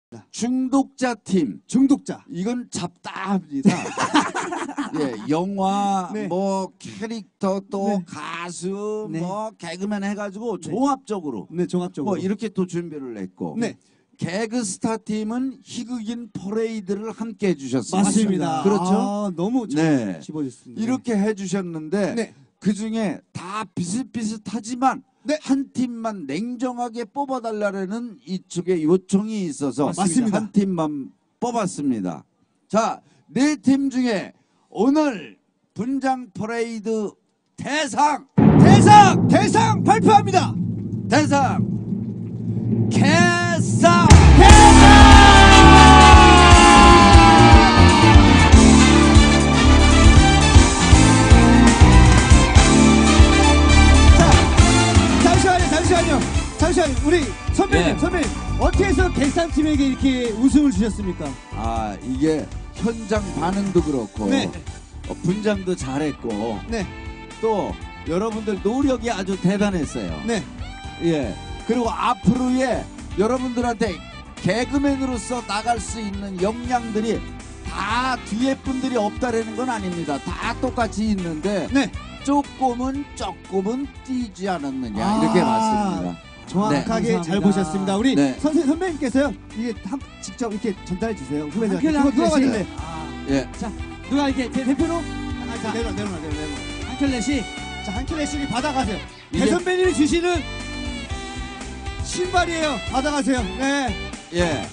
중독자 팀. 중독자. 이건 잡다합니다. 예, 영화, 네. 뭐 캐릭터 또 네. 가수, 네. 뭐 개그맨 해가지고 종합적으로 네, 종합적으로. 뭐 이렇게 또 준비를 했고. 네. 개그스타 팀은 희극인 퍼레이드를 함께 해주셨습니다. 맞습니다. 그렇죠? 아, 너무 네. 집어줬습니다. 이렇게 해주셨는데 네. 그 중에 다 비슷비슷하지만 네. 한 팀만 냉정하게 뽑아달라는 이쪽에 요청이 있어서 맞습니다. 한 팀만 뽑았습니다. 자, 네 팀 중에 오늘 분장 퍼레이드 대상 발표합니다. 대상 개상 잠시만요. 우리 선배님, 네. 선배님 어떻게 해서 객산팀에게 이렇게 우승을 주셨습니까? 아, 이게 현장 반응도 그렇고 네. 분장도 잘했고 네, 또 여러분들 노력이 아주 대단했어요. 네, 예. 그리고 앞으로의 여러분들한테 개그맨으로서 나갈 수 있는 역량들이 다 뒤에 분들이 없다라는 건 아닙니다. 다 똑같이 있는데 네. 조금은 뛰지 않았느냐 아, 이렇게 봤습니다. 정확하게 네. 잘 보셨습니다. 우리 네. 선배님께서요 이게 직접 이렇게 전달해 주세요. 후배들한테. 한 누가 켤레씩. 받을래? 예. 자, 누가 이렇게 대표로 자, 내려놔. 한 켤레씩. 자, 한 켤레씩 받아가세요. 이게- 배 선배님이 주시는 신발이에요. 받아가세요. 네. 예.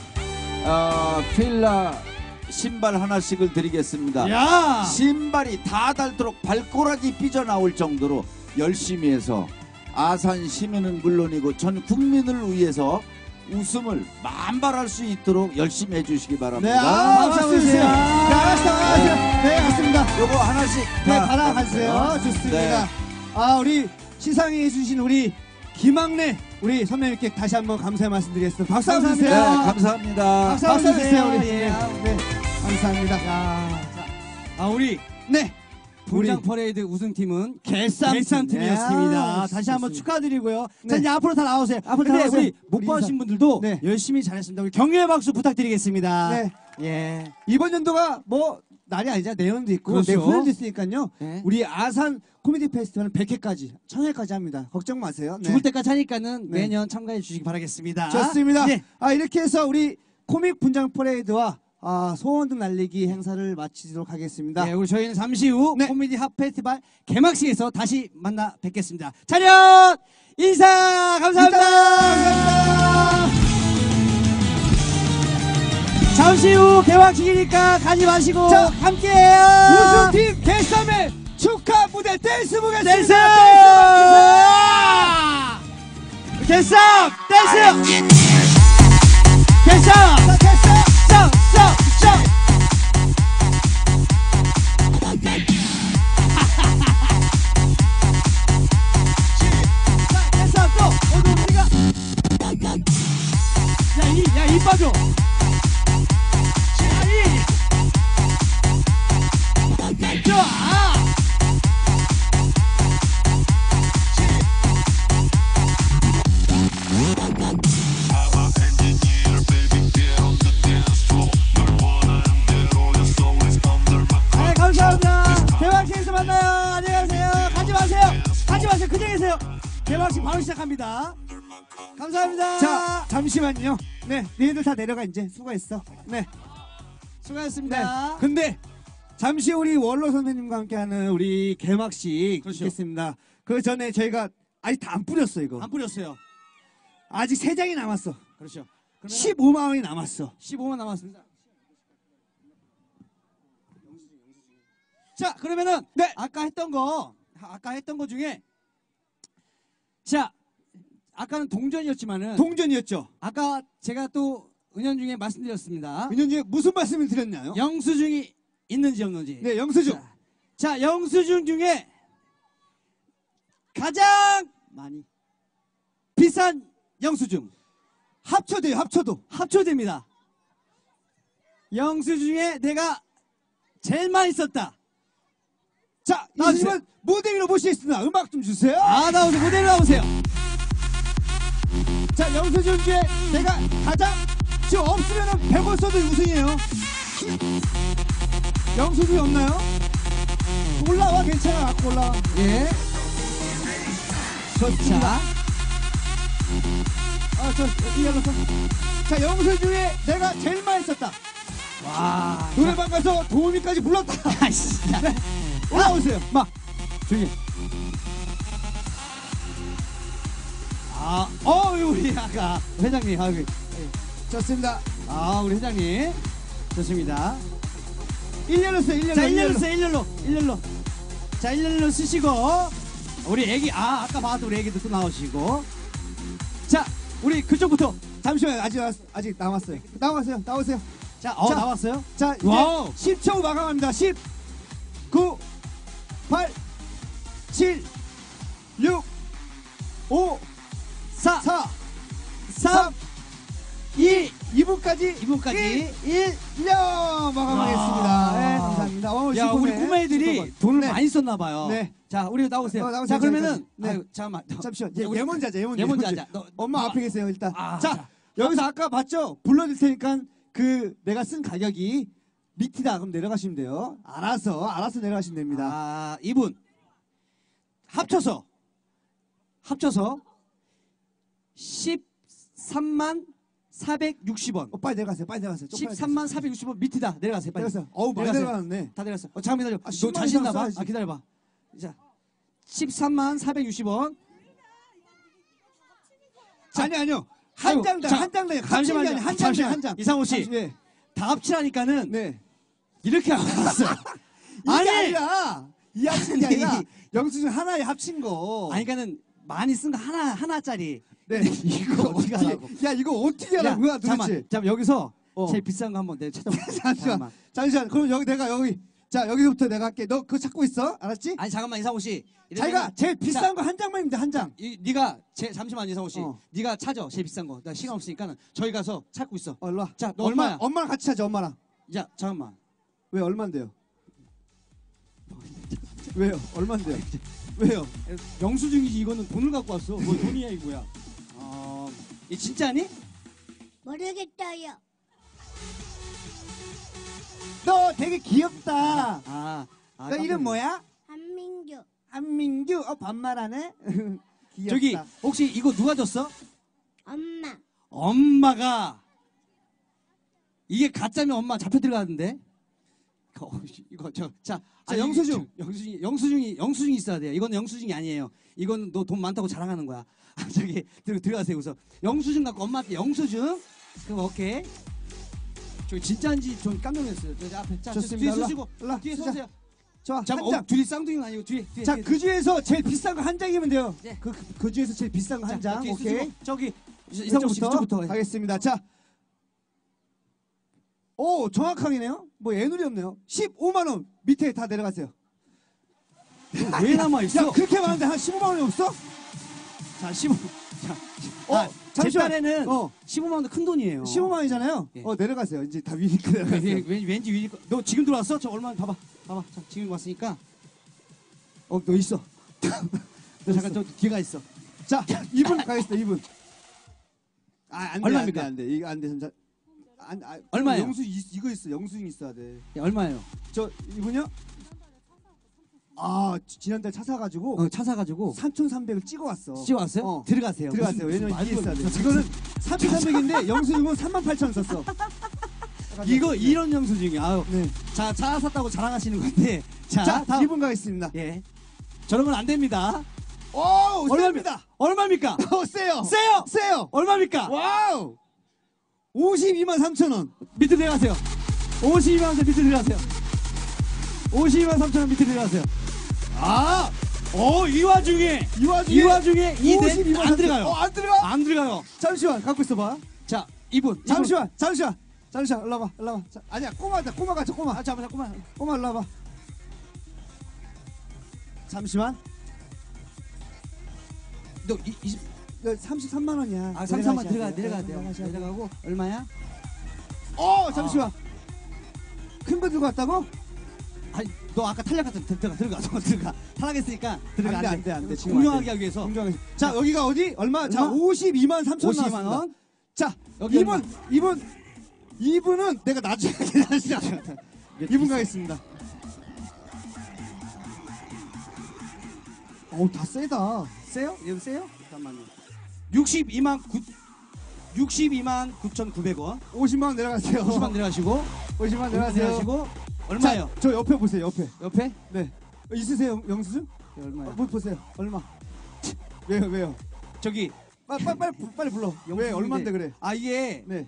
필라 신발 하나씩을 드리겠습니다. 야. 신발이 다 닳도록 발꼬락이 삐져나올 정도로 열심히 해서 아산 시민은 물론이고 전 국민을 위해서 웃음을 만발할 수 있도록 열심히 해주시기 네, 바랍니다. 박수 주세요. 네, 알았습니다. 네, 맞습니다. 요거 하나씩 네, 다 받아가세요. 받으세요. 좋습니다. 네. 아, 우리 시상해 주신 우리 김학래 우리 선배님께 다시 한번 감사의 말씀드리겠습니다. 박수 한번 네, 주세요. 감사합니다. 박수 한번 주세요. 우리. 예. 네, 감사합니다. 우리 네. 분장 우리 퍼레이드 우승팀은 객산팀이었습니다. 객산팀이었습니다. 다시 한번 축하드리고요. 네. 자, 이제 앞으로 다 나오세요. 앞으로 다 근데 나오세요. 우리 못 우리 봐주신 인사. 분들도 네. 열심히 잘했습니다. 우리 격려의 박수 부탁드리겠습니다. 네. 예. 이번 연도가 뭐 날이 아니잖아. 내년도 있고 그렇죠. 내후년도 있으니까요. 네. 우리 아산 코미디 페스티벌은 100회까지, 1000회까지 합니다. 걱정 마세요. 네. 죽을 때까지 하니까는 네. 매년 참가해 주시기 바라겠습니다. 좋습니다. 네. 이렇게 해서 우리 코믹 분장 퍼레이드와 소원등 날리기 행사를 마치도록 하겠습니다. 네, 우리 저희는 잠시 후 네. 코미디 핫 페스티벌 개막식에서 다시 만나 뵙겠습니다. 차렷 인사 감사합니다. 감사합니다. 잠시 후 개막식이니까 가지 마시고 자, 함께해요. 우승팀 개쌈의 축하 무대 댄스 보겠습니다. 댄스! 개쌈 댄스! 개쌈! 자, 개쌈! 쌈! 쌈! 쌈! 자, 개쌈 또 오늘 우리가 야, 이 빠져. 좋아. 네, 감사합니다. 개막식에서 만나요. 안녕하세요. 가지 마세요. 가지 마세요. 그냥 계세요. 개막식 바로 시작합니다. 감사합니다. 자, 잠시만요. 네, 니네들 다 내려가 이제. 수고했어. 네. 수고하셨습니다. 네. 근데 잠시 우리 원로 선생님과 함께하는 우리 개막식 그렇죠. 있겠습니다. 그 전에 저희가 아직 다 안 뿌렸어 이거. 안 뿌렸어요. 아직 3장이 남았어. 그렇죠. 15만 원이 남았어. 15분 남았습니다. 자, 그러면은 네. 아까 했던 거 중에 자, 아까는 동전이었지만은 동전이었죠. 아까 제가 또 은연중에 말씀드렸습니다. 은연중에 무슨 말씀을 드렸나요? 영수증이 있는지 없는지. 네, 영수증. 자, 영수증 중에 가장 많이 비싼 영수증 합쳐돼요. 합쳐도. 합쳐됩니다. 영수증에 내가 제일 많이 썼다. 자, 나와주세요. 이승은 모델로 모시겠습니다. 음악 좀 주세요. 나오세요. 무대로 나오세요. 자, 영수증 중에 내가 가장 지금 없으면은 100원 써도 우승이에요. 영수증이 없나요? 올라와, 괜찮아. 갖고 올라와. 예. 좋습니다. 자, 이걸로 써. 자, 영수증에 내가 제일 많이 썼다. 와. 노래방 가서 도우미까지 불렀다. 아이씨. 네. 올라오세요. 막. 조용히. 우리 아까 회장님, 좋습니다. 우리 회장님. 좋습니다. 일렬로 써요, 일렬로. 자, 일렬로. 자, 일렬로 쓰시고, 우리 애기, 아까 봐도 우리 애기도 또 나오시고. 자, 우리 그쪽부터. 잠시만요. 아직 남았어요. 나오세요. 자, 자, 나왔어요? 자, 이제 와우. 10초 마감합니다. 10, 9, 8, 7, 6, 5, 4, 4, 3, 2, 2분까지 2분까지. 1년 마감하겠습니다. 네, 감사합니다. 야, 우리 꼬마 애들이 돈을 네. 많이 썼나 봐요. 네. 자, 우리 나오세요. 나오세요. 자, 그러면은 네. 아유, 잠깐만. 잠시만. 우리- 얘 먼저 하자. 얘 먼저 하자. 엄마 앞에 계세요, 일단. 자, 자, 여기서 아까 봤죠? 불러줄 테니까 내가 쓴 가격이 밑이다. 그럼 내려가시면 돼요. 알아서 내려가시면 됩니다. 이분 합쳐서 13만 460원. 빨리 내려가세요. 13만 460원 밑이다. 내려가세요. 빨리. 내려가세요. 어우, 많이 내려가세요. 내려가네. 다 내려갔어. 잠깐 기다려. 너 10만 자신 있나 이상 봐. 써야지. 기다려 봐. 자. 13만 460원. 아니요. 아이고, 한 장. 잠시만요. 한 장. 이상호 씨. 네. 다 합치라니까는 네. 이렇게 안 왔어요. 이게 아니라 이 합친 게 아니. 아니라 영수증 하나에 합친 거. 아니 그러니까는 많이 쓴 거 하나짜리. 네. 이거 어떻게 하라고? 야, 이거 어떻게 하라고 거야, 도대체. 잠깐 여기서 어. 제일 비싼 거 한번 내가 찾아볼게. 잠시만. 그럼 여기. 자, 여기서부터 내가 할게. 너 그거 찾고 있어. 알았지? 아니 잠깐만 이상호 씨. 자기가 이러면은- 제일 비싼 자, 거 한 장만입니다. 한 장. 네가 잠시만 이상호 씨. 어. 네가 찾아 제일 비싼 거. 나 시간 없으니까는 저희 가서 찾고 있어. 일로 와. 자, 너 얼마야? 엄마랑 같이 찾아, 엄마랑. 자 잠깐만. 왜 얼만데요? 왜요? 얼만데요? 왜요? 영수증이지 이거는 돈을 갖고 왔어. 뭐 돈이야 이거야. 이 진짜니? 모르겠어요. 너 되게 귀엽다. 너 이름 뭐야? 한민규. 한민규. 반말하네. 귀엽다. 저기 혹시 이거 누가 줬어? 엄마. 엄마가 이게 가짜면 엄마 잡혀 들어가는데. 이거 자 영수증이 있어야 돼요. 이건 영수증이 아니에요. 이건 너 돈 많다고 자랑하는 거야. 저기 들어가세요. 우선 영수증 갖고 엄마한테 영수증. 그럼 오케이. 저 진짜인지 좀 깜짝 놀랐어요. 저 앞에 자 좋습니다. 뒤에 일로 서시고 일로 뒤에 자, 서세요. 좋아. 자, 한 장. 둘이 쌍둥이는 아니고 뒤에. 자, 뒤에. 그 중에서 제일 비싼 거 한 장이면 돼요. 네. 그 중에서 제일 비싼 거 한 장. 뒤에 오케이. 서시고 저기 이상호 씨 그쪽부터 해. 가겠습니다. 자. 오, 정확하게네요. 뭐 애누리 없네요. 15만 원 밑에 다 내려가세요. 왜 남아 있어? 야, 그렇게 많은데 한 15만 원이 없어? 자 15. 제 잠시만. 딸에는 15만 원도 큰 돈이에요. 15만 원이잖아요. 예. 내려가세요. 이제 다 위니까 내려가세요. 왠지 위니 거. 너 지금 들어왔어? 저 얼마 봐봐. 자, 지금 왔으니까. 너 있어. 너 잠깐 저 뒤에 있어. 자, 2분 가겠습니다. 2분. 안 돼. 얼마입니까? 안 돼. 이거 안 돼. 얼마예요? 이거 있어. 영수증 있어야 돼. 얼마예요? 저 이분요? 지난달 차 사가지고 차 사가지고 3,300을 찍어왔어. 찍어왔어요? 들어가세요. 들어가세요. 왜냐면 말도 이게 있어야 돼. 안 돼. 이거는 3,300인데 영수증은 38,000 썼어. 이거 이런 영수증이. 아유. 네. 자, 차 샀다고 자랑하시는 건데. 자, 다음. 2분 가겠습니다. 예. 저런 건 안 됩니다. 오, 셉니다. 얼마입니까? 세요. 세요. 얼마입니까? 와우. 52만 3천 원. 밑에 내려가세요. 52만 원 밑에 내려가세요. 52만 3천 원 밑에 내려가세요. 이 와중에 이 52만 안 들어가요. 안 들어가? 안 들어가요. 잠시만 갖고 있어봐. 자, 이분. 잠시만. 일로 와봐. 아니야, 꼬마 가자. 꼬마. 잠깐만. 꼬마 일로 와봐. 잠시만. 너 33만 원이야. 33만 내려가야 돼요. 내려가고 얼마야? 잠시만. 큰 거 들고 왔다고? 아니, 너 아까 탄력 같은 들어가. 탈락했으니까 들어가. 안 돼. 지금 공정하게 하기 위해서. 자, 여기가 어디? 얼마? 자, 얼마? 52만 3천 원. 52만 원. 자, 여기 2분 2분은 내가 나중에 하시자. 2분 가겠습니다. 어우, 다 세다. 세요? 이거 세요? 잠깐만요. 62만 9,900원. 50만 원 내려가세요. 50만 내려가시고 50만 내려가세요. 내려가시고 얼마예요? 자, 저 옆에 보세요. 옆에. 옆에? 네. 있으세요, 영수증? 얼마예요? 뭐 보세요. 얼마? 왜요? 저기 빨리 불러. 왜 영수증인데. 얼마인데 그래? 아 이게 네.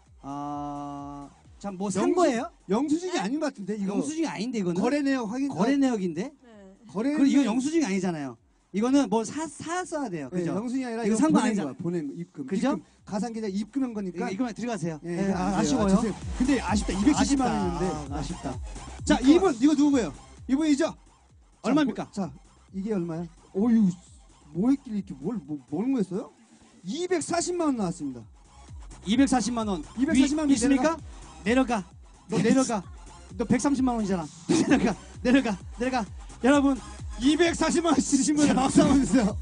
참 뭐 산 거예요? 영수증이 아닌 것 같은데 이거. 영수증이 아닌데 이거는 거래 내역 확인. 거래 내역인데. 거래. 그리고 이거 영수증이 아니잖아요. 이거는 뭐 샀어야 돼요. 네, 그죠? 영수증이 아니라 이거 이거 산거 보낸 아니잖아. 거야. 보낸 거, 입금. 그죠? 입금. 가상계좌 입금한 거니까. 이거만 들어가세요. 예, 네, 안 돼요. 아쉬워요. 주세요. 근데 아쉽다. 270만 원인데. 아쉽다. 자, 이분 이거 누구예요? 이분이죠? 얼마입니까? 자, 이게 얼마야? 오유, 뭐 했길래 이렇게 뭘 했어요? 240만 원 나왔습니다. 240만 원. 240만 원 있습니까? 내려가. 너 내려가. 너 130만 원이잖아. 내려가. 여러분 240만 원 쓰신 분 박수 한번 주세요.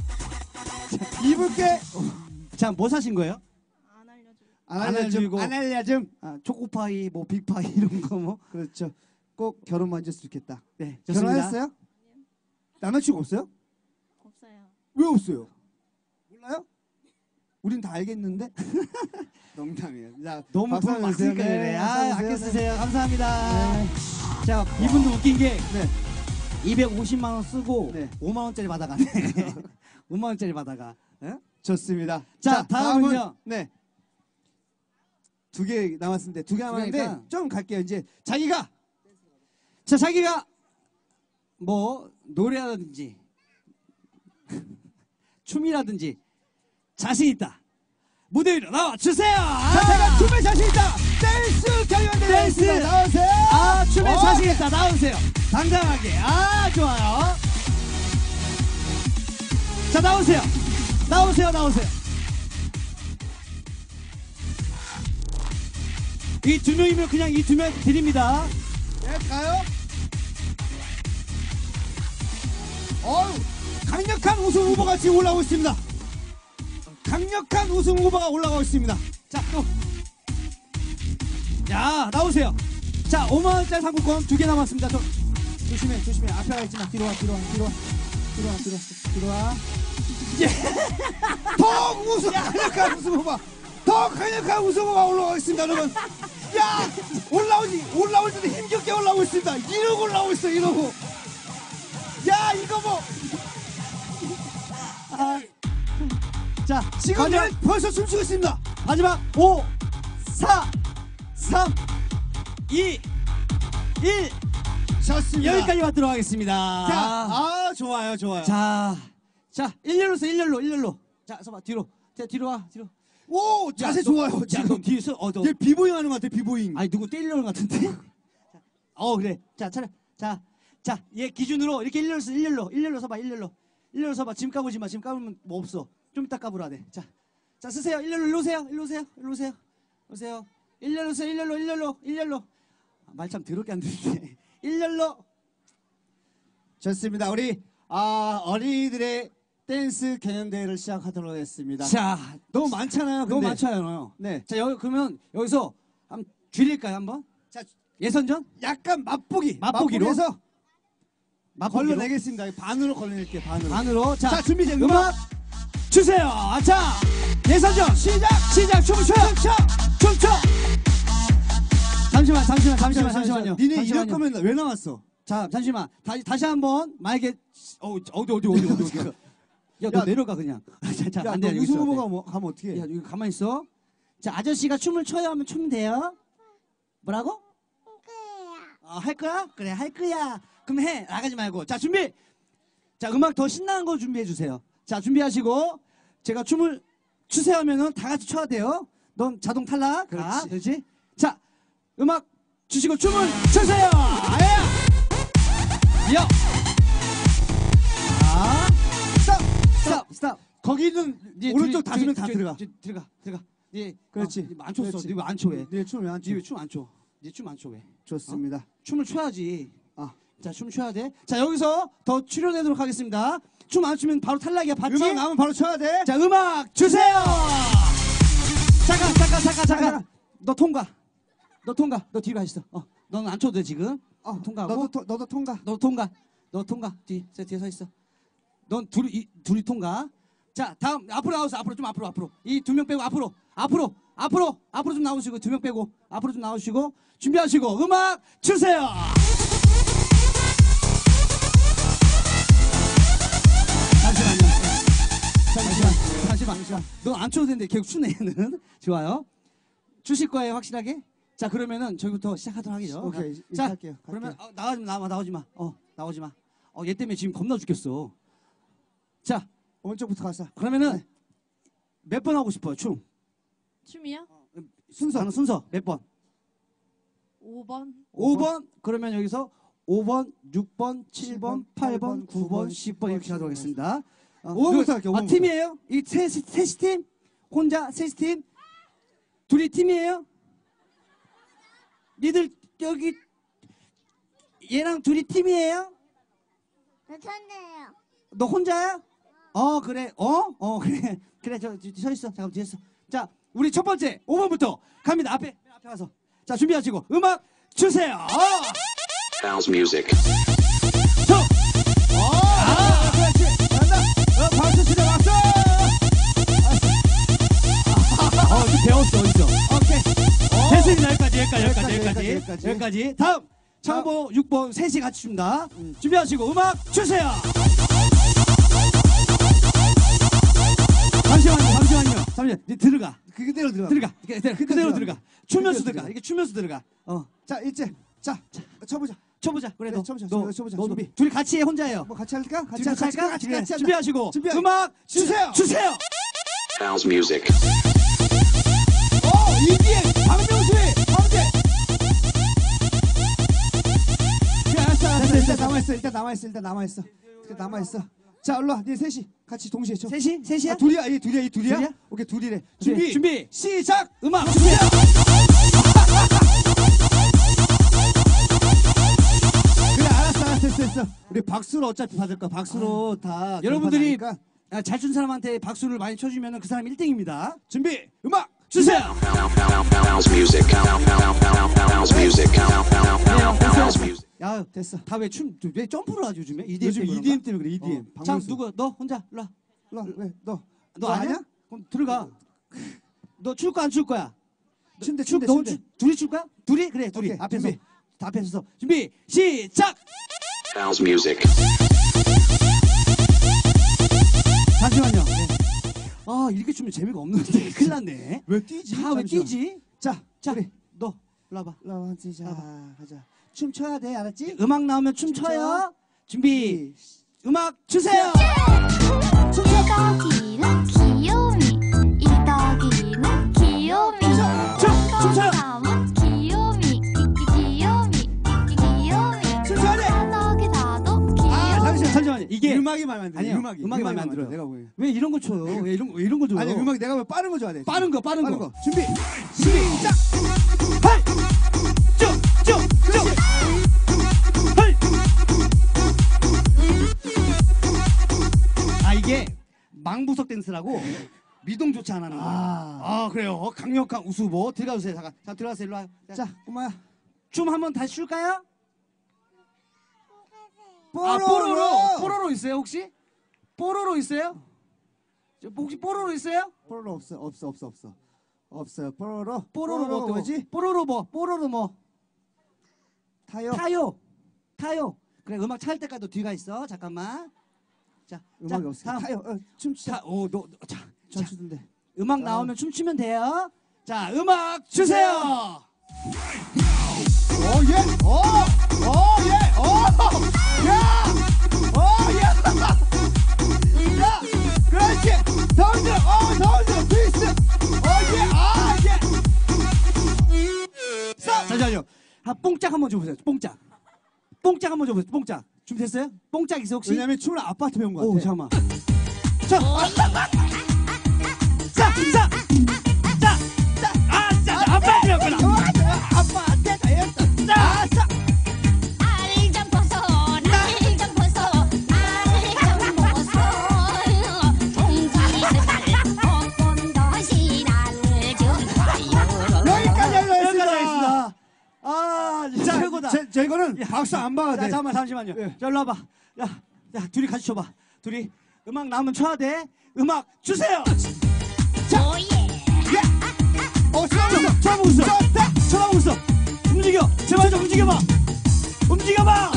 이분께 자, 뭐 사신 거예요? 안 알려줘. 안 알려줌. 아, 초코파이, 뭐 빅파이 이런 거 뭐. 그렇죠. 꼭 결혼만 했으면 좋겠다. 네, 좋습니다. 결혼하셨어요? 남자친구 없어요? 없어요. 왜 없어요? 몰라요? 우린 다 알겠는데. 농담이에요. 자, 너무 박수 돈 한번 막 주세요. 쓰니까 그래. 네, 아, 박수 아껴 주세요. 쓰세요. 감사합니다. 네. 자, 이분도 웃긴 게 네. 250만 원 쓰고 네. 5만 원짜리 받아가네. 5만 원짜리 받아가. 예? 좋습니다. 자, 다음은요. 네. 2개 남았는데 2개 남았는데 개니까. 좀 갈게요. 이제 자기가 뭐 노래라든지 춤이라든지 자신 있다. 무대 위로 나와 주세요. 자, 제가 춤에 자신 있다. 댄스 경연대 댄스. 나오세요. 아, 춤에 어, 자신 있다. 나오세요. 당당하게. 아, 좋아요. 자, 나오세요. 이 2명이면 그냥 이 2명 드립니다. 네, 가요. 어우, 강력한 우승 후보가 지금 올라오고 있습니다. 강력한 우승 후보가 올라가고 있습니다. 자, 또. 자, 나오세요. 자, 5만원짜리 상품권 2개 남았습니다. 조심해. 앞에 가 있지 마. 뒤로 와. 더 우승 강력한 우승 후보. 더 강력한 우승 후보가 올라가고 있습니다, 여러분. 야, 올라올 때도 힘겹게 올라오고 있습니다. 이러고 올라오고 있어, 이러고. 야, 이거 뭐. 자, 지금 마지막, 벌써 춤추고 있습니다. 마지막 5, 4, 3, 2, 1. 좋습니다. 여기까지 왔도록 하겠습니다. 자, 좋아요. 자, 일렬로. 자, 서봐, 뒤로. 자, 뒤로 와, 뒤로. 오, 자세 야, 너- 좋아요. 야, 너 지금. 뒤에서, 너. 얘 비보잉 하는 것 같아, 비보잉. 아니, 누구 때리려는 것 같은데? 그래. 자, 차례. 자, 얘 기준으로 이렇게 일렬로 서봐, 일렬로 서봐. 짐 까부지 마. 짐 까부면 뭐 없어. 좀 이따 까부라 돼. 자, 쓰세요. 일로 오세요. 일렬로. 말 참 더럽게 안 듣네. 일렬로. 좋습니다. 우리 어린이들의 댄스 경연대회를 시작하도록 하겠습니다. 자, 너무 많잖아요. 너무 근데. 많잖아요. 네. 자, 그러면 여기서 한번 줄일까요, 한번? 자, 예선전? 약간 맛보기로 맛보기로? 걸러내겠습니다. 반으로 걸러낼게요. 반으로. 자, 준비 제 음악 주세요. 자, 예선전 시작. 춤을 춰요. 춤춰. 잠시만요. 니네 이럴 잠시만요. 거면 왜 나왔어? 자, 잠시만. 다시 한번 만약에 어디. 야, 너 야, 내려가 그냥. 자, 야, 안 너 돼. 여기 우승 있어, 안 돼. 후보가 가면 어떻게 해? 야, 여기 가만히 있어. 자, 아저씨가 춤을 춰야 하면 춤 돼요? 뭐라고? 할 거야? 그래, 할 거야. 그럼 해. 나가지 말고. 자, 준비. 자, 음악 더 신나는 거 준비해 주세요. 자, 준비하시고 제가 춤을 추세요 하면은 다 같이 춰야 돼요. 넌 자동 탈락. 그렇지. 그렇지? 자, 음악 주시고 춤을 추세요. 야. 스탑. 거기는 이제 오른쪽 닫으면 다 들어가. 들어가. 예. 그렇지. 안 췄어. 그렇지. 너 안 춰 왜? 네, 춤 왜 안 춰? 니 춤 안 춰? 니 춤 안 춰 왜? 좋습니다. 춤을 춰야지. 아. 자, 춤 춰야 돼. 자, 여기서 더 출연하도록 하겠습니다. 춤 안 추면 바로 탈락이야. 봤지? 음악 나오면 바로 쳐야 돼. 자, 음악 주세요. 잠깐. 너 통과. 너 통과. 너 뒤로 가 있어. 너는 안 쳐도 돼 지금. 통과하고. 너도 통과. 너 통과. 너 통과. 뒤에 서 있어. 넌 둘이 통과. 자, 다음 앞으로 나오세요. 앞으로 좀 앞으로. 이 두 명 빼고 앞으로 좀 나오시고 두 명 빼고 앞으로 좀 나오시고 준비하시고 음악 주세요. 잠시만. 너 안 쳐도 되는데 계속 추네 얘는. 좋아요. 주실 거예요 확실하게? 자 그러면은 저희부터 시작하도록 하겠죠. 오케이. 자 할게요. 그러면 나오지 마. 얘 때문에 지금 겁나 죽겠어. 자 오른쪽부터 갔어. 그러면은 네. 몇 번 하고 싶어요 춤? 춤이요? 순서 몇 번? 5번. 5번? 그러면 여기서 5번, 6번, 7번, 8번, 9번, 10번 이렇게 하도록 하겠습니다. 5번부터 할게요. 5번부터. 팀이에요? 이 셋이 팀? 혼자 셋이 팀? 둘이 팀이에요? 니들 여기 얘랑 둘이 팀이에요? 저 천재예요. 너 혼자야? 그래. 그래. 저 있어. 잠깐 뒤에 있어. 자, 우리 첫 번째 5번부터 갑니다. 앞에 가서. 자, 준비하시고 음악 주세요. House music. 그렇지. 간다. 박수 치자 박수. 좀 배웠어 어디서? 오케이. 됐습니다. 여기까지. 여기까지. 다음 창보 6번 셋이 같이 춥니다. 준비하시고 음악 주세요. 잠시만요. 네, 들어가. 그대로 들어가. 그대로 들어가. 추면서 들어가. 이게 추면서 들어가. 자 이제 쳐보자. 그래 네, 너. 쳐보자. 너 준비. 둘이 같이 해 혼자예요. 뭐 같이 할까? 같이 할까? 같이 그래. 하자. 준비하시고 준비. 음악 주세요. 주세요. House music. EDM 박명수의 황제. 알았어. 일단 남아있어. 자, 올라와. 네 셋이 같이 동시에 쳐. 셋이야? 둘이야? 둘이야? 둘이야? 오케이, 둘이래. 준비. 시작. 음악 주세요. 그래, 알았어. 됐어. 우리 박수로 어차피 받을 거야. 박수로 다. 여러분들이 결판하니까. 잘 준 사람한테 박수를 많이 쳐주면 그 사람 1등입니다. 준비. 음악 주세요. House music. House music. House music. 야, 됐어. 다 왜 점프를 하지 요즘에? 요즘 EDM 때문에 그래. EDM. 자, 박명수. 누구? 너 혼자 일로 와. 왜? 너 아니야? 그럼 들어가. 너 출 거야 안 출 거야? 춘대. 둘이 출 거야? 둘이? 그래, 둘이. 오케이, 앞에서. 준비. 다 앞에서. 준비. 시작. House music. 잠시만요. 네. 이렇게 추면 재미가 없는데 큰일 났네. 왜 뛰지? 왜 뛰지? 자, 우리 너 일로 와봐. 가자. 춤 춰야 돼, 알았지? 음악 나오면 춤춰요. 준비. 음악 주세요. 이덕이는 귀요미. 이덕이는 귀요미. 춤춰요. 사람은 귀요미. 귀요미. 춤춰야 돼. 이덕이 나도 귀요미. 잠시만요. 이게 음악이 마음에 안 들어. 아니에요. 음악이 마음에 안 들어요. 내가 보기엔. 왜 이런 거 쳐요? 왜 이런 거 줘요? 아니, 음악이 내가 보면 빠른 거 좋아해. 빠른 거. 준비. 시작. 하이. 쭉. 하이. 이게 망부석 댄스라고 미동조차 안 하는 거야. 그래요. 강력한 우수보 들어가주세요. 잠깐. 자, 들어가세요. 일로 와요. 자, 꼬마야. 춤 한번 다시 출까요? 뽀로로 있어요 혹시? 뽀로로 있어요? 혹시 뽀로로 있어요? 뽀로로 없어. 없어요. 뽀로로 뭐지? 뽀로로 뭐? 타요. 그래, 음악 찾을 때까지 너 뒤가 있어. 잠깐만. 자, 음악이 없어. 다음. 타요. 춤추자. 잘 추던데. 음악 나오면 춤추면 돼요. 자, 음악 주세요. 야, 그렇지. 더 흔들어. 트위스트. 잠시만요. 뽕짝 한번 줘보세요. 뽕짝 한번 줘보세요. 뽕짝. 준비됐어요? 뽕짝 있어 혹시? 왜냐면 춤을 아빠한테 배운 거 같아. 잠깐만. 아빠 들었구나. 아빠한테 배웠어. 알좀 벗어 나를 좀 벗어 알을 좀 벗어 동지를 벚꽃 도시 나를 좀 봐요 여기까지 이거는 박수 안 봐야 자, 돼. 잠깐만 잠시만요. 예. 자, 일로 와봐. 야, 둘이 같이 쳐봐. 둘이 음악 나오면 쳐야 돼. 음악 주세요. 쳐다보고 있어. 쳐다보고 있어. 움직여. 제발 좀 움직여봐. 움직여봐.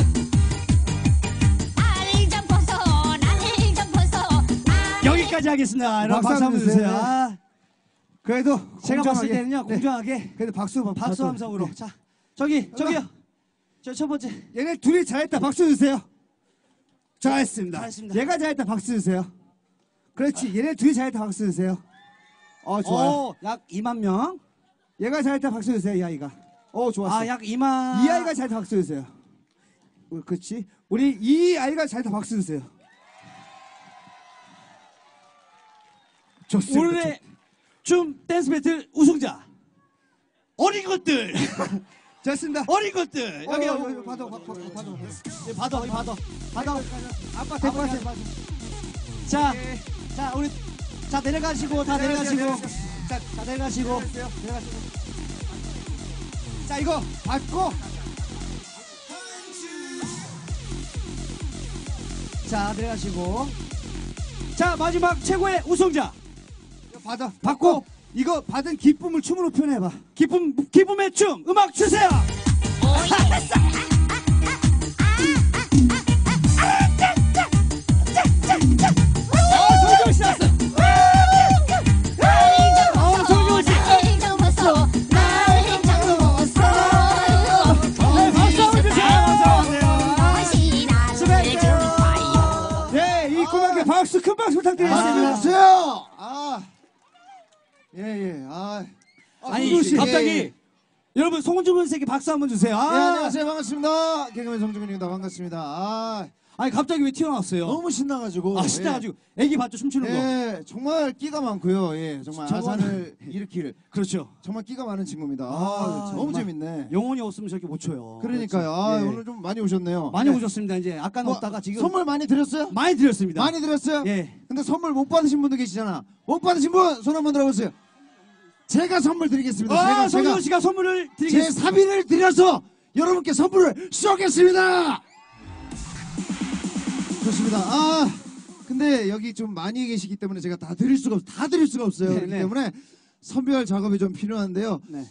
나를 좀 벗어 나를 좀 벗어 여기까지 하겠습니다. 여러분 박수 한번 주세요. 아, 그래도 제가 봤을 공정하게. 때는요, 네. 공정하게 그래도 박수 박수 함성으로. 자, 저기요. 저 첫 번째. 얘네 둘이 잘했다. 박수 주세요. 잘했습니다. 잘했습니다. 얘가 잘했다. 박수 주세요. 그렇지. 얘네 둘이 잘했다. 박수 주세요. 좋아요. 약 2만 명. 얘가 잘했다. 박수 주세요. 이 아이가. 좋았어. 아, 약 2만. 이 아이가 잘했다. 박수 주세요. 그렇지. 우리 이 아이가 잘했다. 박수 주세요. 좋습니다. 오늘의 춤 댄스 배틀 우승자. 어린 것들. 좋습니다. 어린 것들. 여기 여기 받아. 아빠 데리고 가세요. 자, 우리 자 내려가시고 다 내려가시고. 자, 다 내려가시고. 자, 이거 받고. 자, 내려가시고. 자, 마지막 최고의 우승자. 이거 받고. 이거 받은 기쁨을 춤으로 표현해봐. 기쁨의 춤 음악 주세요. 송지훈 씨 나왔어. 송지훈 씨. 나를 좀 벗어 나를 좀 벗어 박수 한번 주세요. 다시 나를 좀 봐요 네, 이 꼬마게 박수, 큰 박수 부탁드리겠습니다. 안녕하세요. 예. 아니 송지훈 씨. 갑자기 예. 여러분 송지훈 씨에게 박수 한번 주세요. 예, 안녕하세요. 반갑습니다. 개그맨 송중근입니다. 반갑습니다. 아니 갑자기 왜 튀어나왔어요? 너무 신나가지고. 신나가지고 애기 봤죠 춤추는 거. 예, 정말 끼가 많고요. 예, 정말 저거는- 아산을 일으킬 그렇죠. 정말 끼가 많은 친구입니다. 아, 너무 정말. 재밌네. 영혼이 없으면 저렇게 못 춰요. 그러니까요. 그렇지. 예. 오늘 좀 많이 오셨네요. 많이 네. 오셨습니다. 이제 아까는 뭐, 없다가 지금 선물 많이 드렸어요? 많이 드렸습니다. 많이 드렸어요? 예. 근데 선물 못 받으신 분도 계시잖아. 못 받으신 분 손 한번 들어보세요. 제가 선물 드리겠습니다. 송지훈 씨가 선물을 제 드리겠습니다. 사비를 드려서 여러분께 선물을 쏘겠습니다. 좋습니다. 근데 여기 좀 많이 계시기 때문에 제가 다 드릴 수가 없어요. 네, 그렇기 네. 때문에 선별 작업이 좀 필요한데요. 네.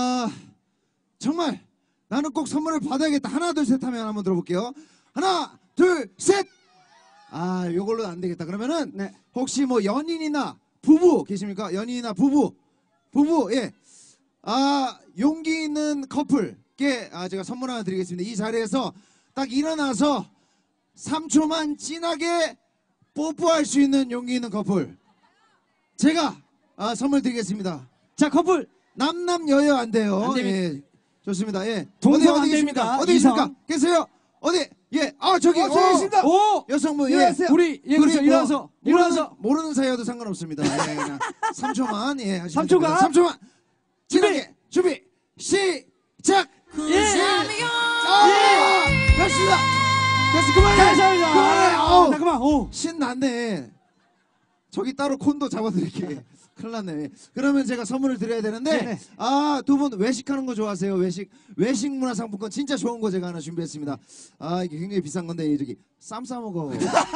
정말 나는 꼭 선물을 받아야겠다. 하나 둘 셋 하면 한번 들어볼게요. 하나 둘 셋. 요걸로 안 되겠다. 그러면은 네. 혹시 뭐 연인이나 부부 계십니까? 연인이나 부부 예. 용기 있는 커플께 제가 선물 하나 드리겠습니다. 이 자리에서 딱 일어나서 3초만 진하게 뽀뽀할 수 있는 용기 있는 커플 제가 선물 드리겠습니다. 자, 커플 남여여 안 돼요. 안 됩니다. 예. 좋습니다. 예. 동성 안 계십니까? 됩니다. 어디 계십니까? 이성. 계세요? 어디? 예. 저기 저기 계십니다. 오! 여성분 예. 일어나세요. 우리 예 그렇죠. 일어나서 모르는 사이여도 상관없습니다. 예, 그냥 3초만 예 하시면 3초간? 됩니다. 3초만 진하게 준비 시작. 예. 됐습니다. 됐어 그만해. 감사합니다. 그만해. 어우, 잠깐만. 오. 신났네. 저기 따로 콘도 잡아드릴게. 큰일 났네. 그러면 제가 선물을 드려야 되는데 네네. 두 분 외식하는 거 좋아하세요? 외식 문화상품권 진짜 좋은 거 제가 하나 준비했습니다. 이게 굉장히 비싼 건데 저기 쌈 싸 먹어.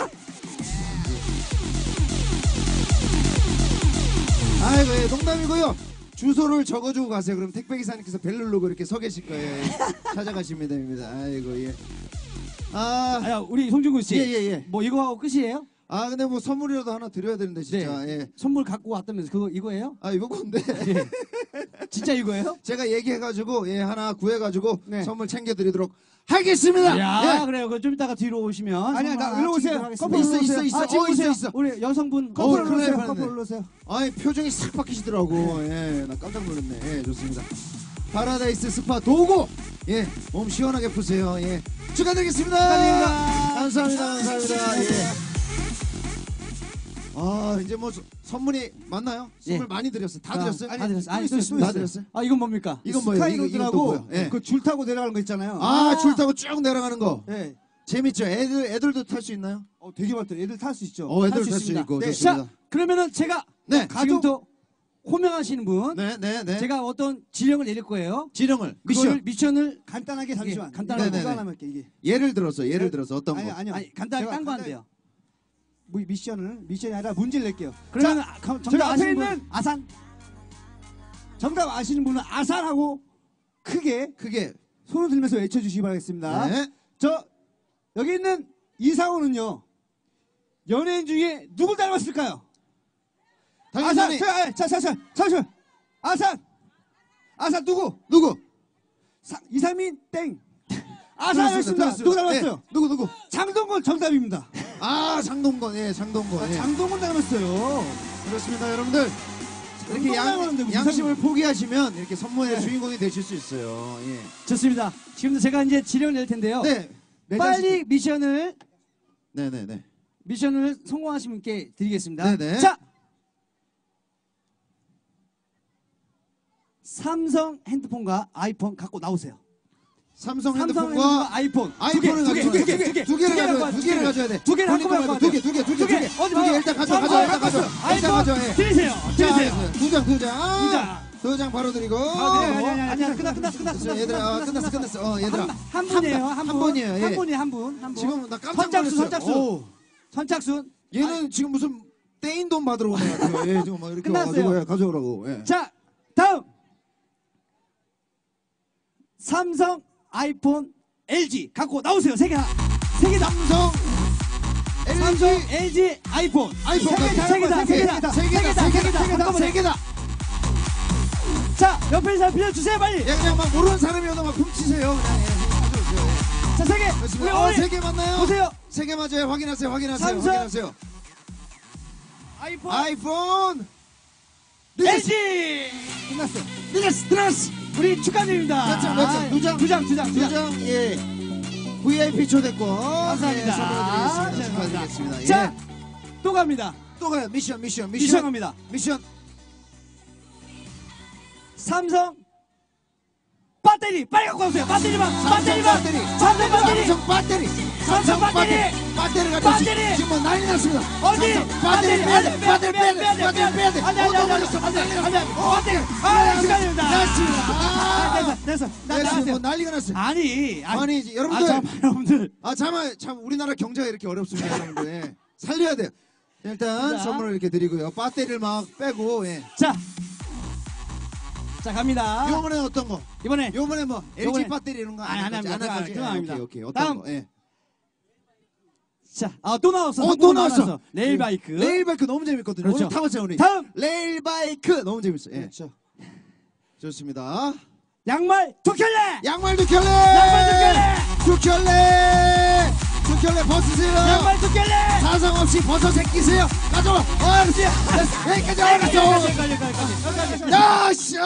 아이고 예, 농담이고요. 주소를 적어주고 가세요. 그럼 택배기사님께서 벨 누르고 이렇게 서 계실 거예요. 예. 찾아가시면 됩니다. 아이고 예. 아야, 우리 송중근 씨. 예. 뭐 이거 하고 끝이에요? 근데 뭐 선물이라도 하나 드려야 되는데 진짜. 예. 선물 갖고 왔다면서 그거 이거예요? 이거 건데. 예. 진짜 이거예요? 제가 얘기해가지고 하나 구해가지고 네. 선물 챙겨드리도록 하겠습니다. 야, 예. 그래요. 그 좀 이따가 뒤로 오시면 아니야, 선물 나 하나 일로 오세요. 챙기도록 하겠습니다. 커플 있어, 오세요. 있어. 지금 있어. 오세요. 우리 여성분 커플 큰일 날 올라오세요. 뻔했네. 커플 올라오세요. 표정이 싹 바뀌시더라고. 예, 나 깜짝 놀랐네. 예, 좋습니다. 파라다이스 스파 도구. 예, 몸 시원하게 푸세요. 예, 축하드리겠습니다. 감사합니다. 예. 이제 뭐 선물이 맞나요? 선물 예. 많이 드렸어요. 다 드렸어요? 다 드렸어요. 또 있어요, 또 다 있어요. 드렸어요? 이건 뭡니까? 이건 뭐예요? 이건 또 스카이로드라고 뭐예요? 예. 그 줄 타고 내려가는 거 있잖아요. 줄 타고 쭉 내려가는 거. 예. 재밌죠? 애들도 탈 수 있나요? 되게 많다. 애들 탈 수 있죠. 애들 수 탈 수 있습니다. 있고 네. 좋습니다. 자, 그러면은 제가 네, 지금부터 호명하시는 분 네. 제가 어떤 지령을 내릴 거예요. 지령을 미션을 미션. 미션을 간단하게 잠시만. 간단하게 네네네. 누가 하나 할게 이게. 예를 들어서 어떤 거? 아니요. 아니 간단하게 제가 딴 거 안 간단히- 돼요. 미션이 아니라 문제를 낼게요. 그러면 제가 정답 앞에 아시는 분 있는 아산 정답 아시는 분은 아산하고 크게 크게. 손을 들면서 외쳐주시기 바라겠습니다. 네. 저 여기 있는 이상호는요 연예인 중에 누굴 닮았을까요? 당연히 잠시만. 아산 누구? 누구? 이상민 땡. 아산이었습니다. 들었습니다. 누구 닮았어요? 네. 누구? 장동건 정답입니다. 아, 장동건. 예, 장동건. 예. 장동건 닮았어요. 그렇습니다, 여러분들. 이렇게 장동건 닮았는데 무슨 양심을 포기하시면 이렇게 선물의 주인공이 되실 수 있어요. 예. 좋습니다. 지금도 제가 이제 지령을 낼 텐데요. 네. 빨리 미션을 네. 성공하신 분께 드리겠습니다. 네네. 자, 삼성 핸드폰과 아이폰 갖고 나오세요. 삼성 삼성 핸드폰과 핸드폰과 아이폰 아이폰을 가지고 두 개를 가져야 돼. 두 개를 한꺼번에 가져야 갖고 돼. 두 개. 두 개. 어디 봐. 일단 가져. 일단 아이폰 가져. 예. 드리세요. 자, 두 장. 장. 두 장 바로 드리고. 아니야 끝났어. 됐어, 얘들아. 끝났어. 얘들아. 한 분이에요. 한 분. 분이에요, 예. 한 분이 한 분. 지금 나 깜짝 놀랐어요. 선착순. 선착순. 얘는 지금 무슨 떼인 돈 받으러 오는 것 같아요. 예, 지금 막 이렇게 끝났어요. 와가지고 가져오라고. 예. 자, 다음. 삼성, 아이폰, LG 갖고 나오세요. 세 개다. 삼성, 삼성, LG, 아이폰. 세 개다. 자, 옆에 사람 빌려주세요, 빨리. 예, 그냥 막 모르는 사람이어도 막 훔치세요. 그냥 가져오세요. 예. 자, 세 개. 그렇습니다. 세 개 맞나요? 보세요. 세 개 맞아요. 확인하세요. 삼성. 확인하세요. 아이폰, 아이폰. LG. 들었어. 우리 축하드립니다. 몇 장? 두 장? 두 장. 두 장. 예. VIP 초대권. 감사합니다. 예, 선물드리겠습니다. 축하드리겠습니다. 예. 자, 또 갑니다. 또 가요. 미션. 미션 갑니다. 미션. 삼성 배터리 빨리 갖고 오세요. 배터리만. 삼성 배터리. 삼성 배터리. 배터리 가지고 배터리. 지금 뭐 난리 났습니다. 어디? 배터리 빼야 돼. 빼야 돼. 축하드립니다. 났습니다. 됐어. 됐어요. 뭐 난리가 났어요. 아니, 아니, 여러분들. 잠깐만, 여러분들. 참 우리나라 경제가 이렇게 어렵습니다, 여러분들. 예. 살려야 돼요. 일단 자. 선물을 이렇게 드리고요. 배터리를 막 빼고. 예. 자, 갑니다. 요번에 어떤 거? 이번에 요번에 뭐 LG 요번에- 배터리 이런 거 아니, 안 합니다. 할 거지? 그건 아닙니다. 오케이. 어떤 다음. 거? 예. 자, 또 나왔어. 또 한국 나왔어. 나왔어. 레일바이크. 레일바이크 너무 재밌거든요. 그렇죠. 오늘 타봤어요, 우리. 다음 레일바이크 너무 재밌어요. 예. 그렇죠. 좋습니다. 양말 두 켤레. 양말 두 켤레. 벗으세요. 양말 두 켤레. 사상 없이 벗어 제끼세요. 가져와. 그렇지. 여기까지 와가지고. 야, 씨.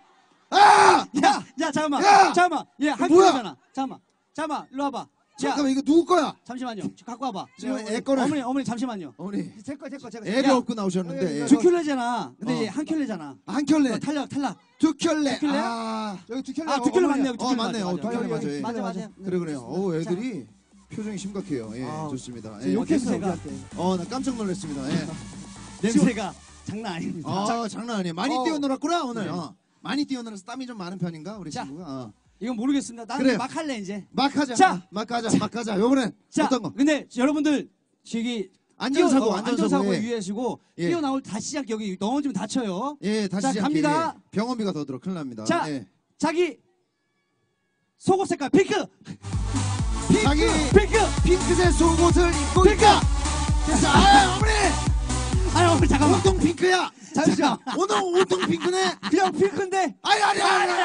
야, 잠깐만. 야! 잠깐만. 얘 한 뭐야? 켤레잖아. 잠깐만. 일로 와봐. 잠깐만, 이거 누구 거야? 잠시만요. 갖고 와봐. 지금 애 거를. 어머니 잠시만요. 어머니. 제거 제가. 애를 야. 업고 나오셨는데. 예. 두 켤레잖아. 근데 어. 얘 한 켤레잖아. 한 켤레. 탈락. 두 켤레. 두 켤레? 여기 두 켤레. 두 켤레 맞네요. 두 켤레 맞네요. 두 켤레 맞아요. 예. 맞아. 그래요. 애들이 표정이 심각해요. 예, 아, 좋습니다. 지금 예. 욕했어요, 냄새가. 우리한테. 나 깜짝 놀랐습니다. 예. 냄새가 장난 아닙니다. 장난 아니에요. 많이 어. 뛰어놀았구나 오늘. 네. 많이 뛰어놀아서 땀이 좀 많은 편인가 우리 자. 친구가. 이건 모르겠습니다. 나는 그래요. 막 할래 이제. 막 하자. 자. 막 하자. 요번엔 자, 어떤 거? 근데 여러분들 저기 안전사고, 안전사고 예. 유의하시고 예. 뛰어나올 다시 시작 여기 넘어지면 다쳐요. 예, 다시 자, 시작해. 갑니다. 예. 병원비가 더 들어 큰일 납니다. 자, 예. 자기 속옷 색깔 핑크. 자기 핑크색 속옷을 입고 핑크! 있다. 됐어. 어머니. 아니 오늘 잠깐만. 온통 핑크야. 잠시만. 오늘 온통 핑크네. 그냥 핑크인데. 아니.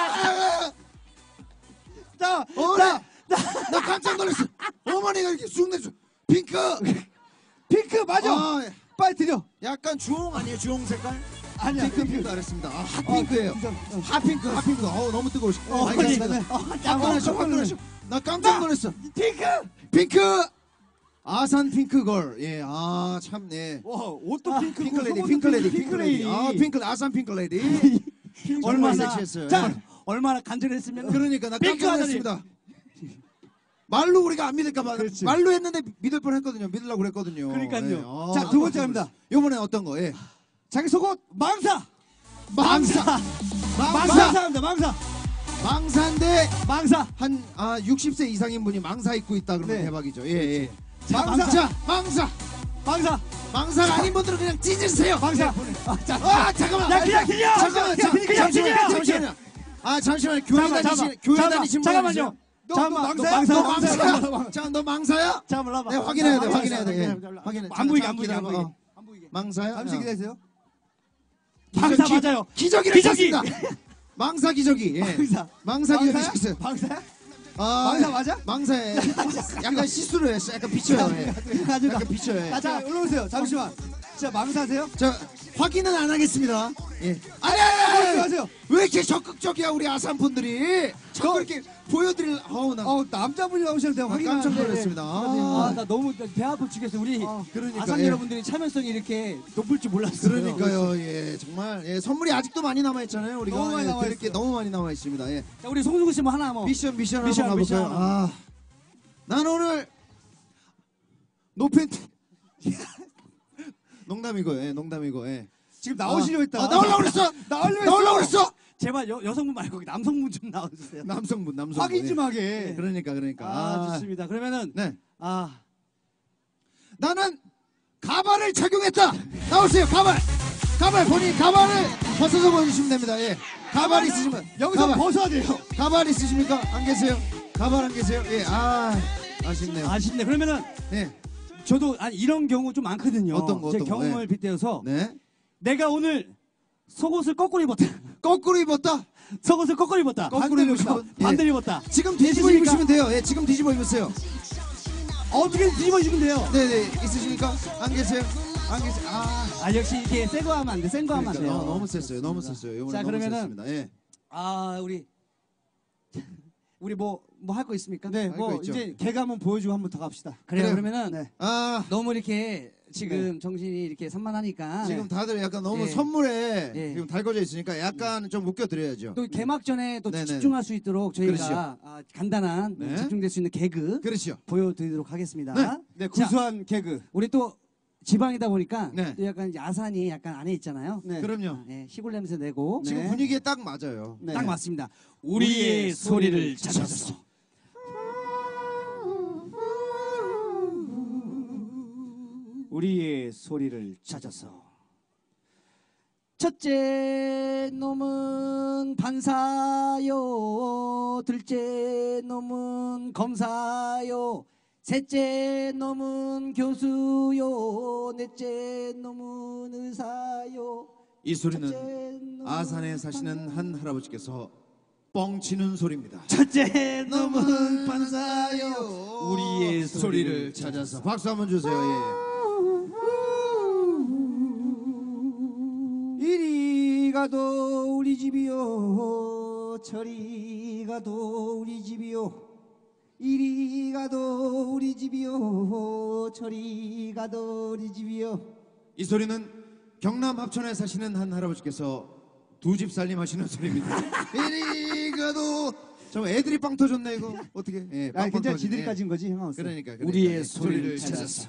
자, 나 깜짝 놀랐어. 어머니가 이렇게 쑥 내줘. 핑크 맞아. 예. 빨리 드려. 약간 주홍 아니에요? 주홍 색깔? 아니야. 핑크 알았습니다. 핫핑크예요. 핫핑크. 너무 뜨거우시. 아니. 나 깜짝 놀랐어. 핑크. 아산 핑크걸. 예, 참, 예. 와, 옷도 핑크고 핑클레디, 속옷도 핑클레디. 핑크레디. 아산 핑클레디. 얼마나 섹시했어요. 자, 예. 얼마나 간절했으면. 그러니까 나 핑크 깜짝 하더니. 놀랐습니다. 말로 우리가 안 믿을까봐 그렇지. 말로 했는데 믿을 뻔했거든요. 믿으려고 그랬거든요. 그러니까요. 예. 자, 두 번째 갑니다. 요번에 어떤 거? 예. 자기 속옷 망사. 망사. 망사입니다. 망사. 망사인데 망사. 한 60세 이상인 분이 망사 입고 있다 그러면 네. 대박이죠. 예. 망사. 자, 망사. 망사. 망사가 아닌 분들은 그냥 찢으세요. 망사. 잠깐만. 야, 그냥 잠깐만. 그냥 잠시만요. 잠시만요. 교회 다니신 분. 잠깐만요. 너 망사야? 너 망사야? 자, 너 망사야? 잠깐만 봐봐. 네, 확인해야 돼. 확인해. 안 보이게 안 보이게. 망사야? 잠시 기다리세요. 망사 맞아요. 기저귀를 기저귀. 쳤습니다. 망사 기저귀. 예. 망사. 망사 기저귀 망사야? 쳤어요. 망사야? 망사 맞아? 망사에 약간 시스루 해. 약간 비쳐요. 예. 약간 비쳐요. 예. 자, 올라오세요. 잠시만. 진짜 망사세요? 자, 확인은 안 하겠습니다. 예. 아니. 하세요. 왜 이렇게 적극적이야 우리 아산 분들이? 자꾸 이렇게 보여드릴. 나 남자분이 나오셔도 돼요. 확인 깜짝 놀랐습니다. 나 너무 배 아파 죽겠어. 우리 그러니까, 아산 예. 여러분들이 참여성이 이렇게 높을 줄 몰랐어요. 그러니까요. 예, 정말 예, 선물이 아직도 많이 남아 있잖아요. 우리가 너무 많이 예, 남아 드릴 게 있어요. 너무 많이 남아 있습니다. 예. 자, 우리 송승구 씨 뭐 하나 뭐. 미션 한번 미션 가볼까요? 하나. 난 오늘 노팬티 농담이고, 예, 농담이고, 예. 지금 나오시려 했다가. 나오려고 그랬어. 나오려고 그랬어. 제발 여성분 말고 남성분 좀 나와주세요. 남성분. 확인 좀 예. 하게. 그러니까. 좋습니다. 그러면은 네. 나는 가발을 착용했다. 나오세요. 가발 본인 가발을 벗어서 보여주시면 됩니다. 예. 가발 있으시면 여기서 가발. 벗어야 돼요. 가발 있으십니까? 안 계세요? 가발 안 계세요? 예. 아쉽네요. 아쉽네. 그러면은 네. 저도 이런 경우 좀 많거든요. 어떤 거, 제 어떤 거? 경험을 빗대어서 네. 내가 오늘 속옷을 거꾸로 입었다. 거꾸로 입었다. 속옷을 거꾸로 입었다. 거꾸로 입으시면 반대로 입었다. 지금 뒤집어 있으십니까? 입으시면 돼요. 예, 지금 뒤집어 입으세요. 어떻게 뒤집어 입으면 돼요? 네네, 있으십니까? 안 계세요? 안 계세요? 역시 이렇게 센 거 하면 안 돼. 센 거 하면 안 돼요. 그러니까, 너무 셌어요. 너무 셌어요. 이번에 자, 너무 그러면은 셌습니다. 예. 우리 뭐 할 거 있습니까? 네, 알고 뭐 있죠. 이제 개그 한번 보여주고 한번 더 갑시다. 그래요. 그래요. 그러면은 너무 이렇게 지금 정신이 이렇게 산만하니까 지금 다들 약간 너무 예. 선물에 예. 지금 달궈져 있으니까 약간 좀 웃겨드려야죠. 또 개막 전에 또 네네네. 집중할 수 있도록 저희가 그렇죠. 간단한 네. 집중될 수 있는 개그 그렇죠. 보여드리도록 하겠습니다. 네. 네, 자, 구수한 개그. 우리 또 지방이다 보니까 네. 또 약간 이제 아산이 약간 안에 있잖아요. 네. 그럼요. 시골 냄새 내고 지금 네. 분위기에 딱 맞아요. 네. 딱 맞습니다. 우리의 소리를 찾아서. 우리의 소리를 찾아서. 첫째 놈은 판사요, 둘째 놈은 검사요, 셋째 놈은 교수요, 넷째 놈은 의사요. 이 소리는 첫째 놈은 아산에 사시는 한 할아버지께서 뻥치는 소리입니다. 첫째 놈은 판사요. 우리의 소리를 찾아서 박수 한번 주세요. 예. 이리 가도 우리 집이요, 저리 가도 우리 집이요, 이리 가도 우리 집이요, 저리 가도 우리 집이요. 이 소리는 경남 합천에 사시는 한 할아버지께서 두 집 살림하시는 소리입니다. 이리 가도 저 애들이 빵 터졌네 이거 어떻게? 예, 빵 괜찮아. 터지네. 지들까지인 거지. 상관없어. 그러니까 우리의 예, 소리를 찾아서.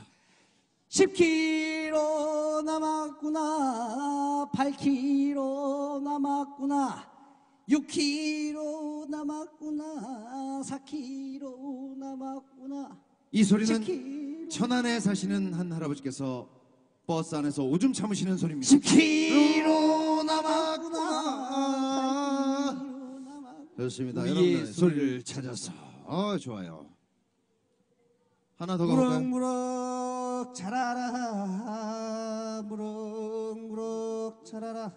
10km 남았구나, 8km 남았구나, 6km 남았구나, 4km 남았구나. 이 소리는 10km. 천안에 사시는 한 할아버지께서 버스 안에서 오줌 참으시는 소리입니다. 10km 남았구나. 좋습니다. 우리의 여러분들 소리를 찾아서. 좋아요. 하나 더 가볼까요? 무럭무럭 자라라, 무럭무럭 자라라,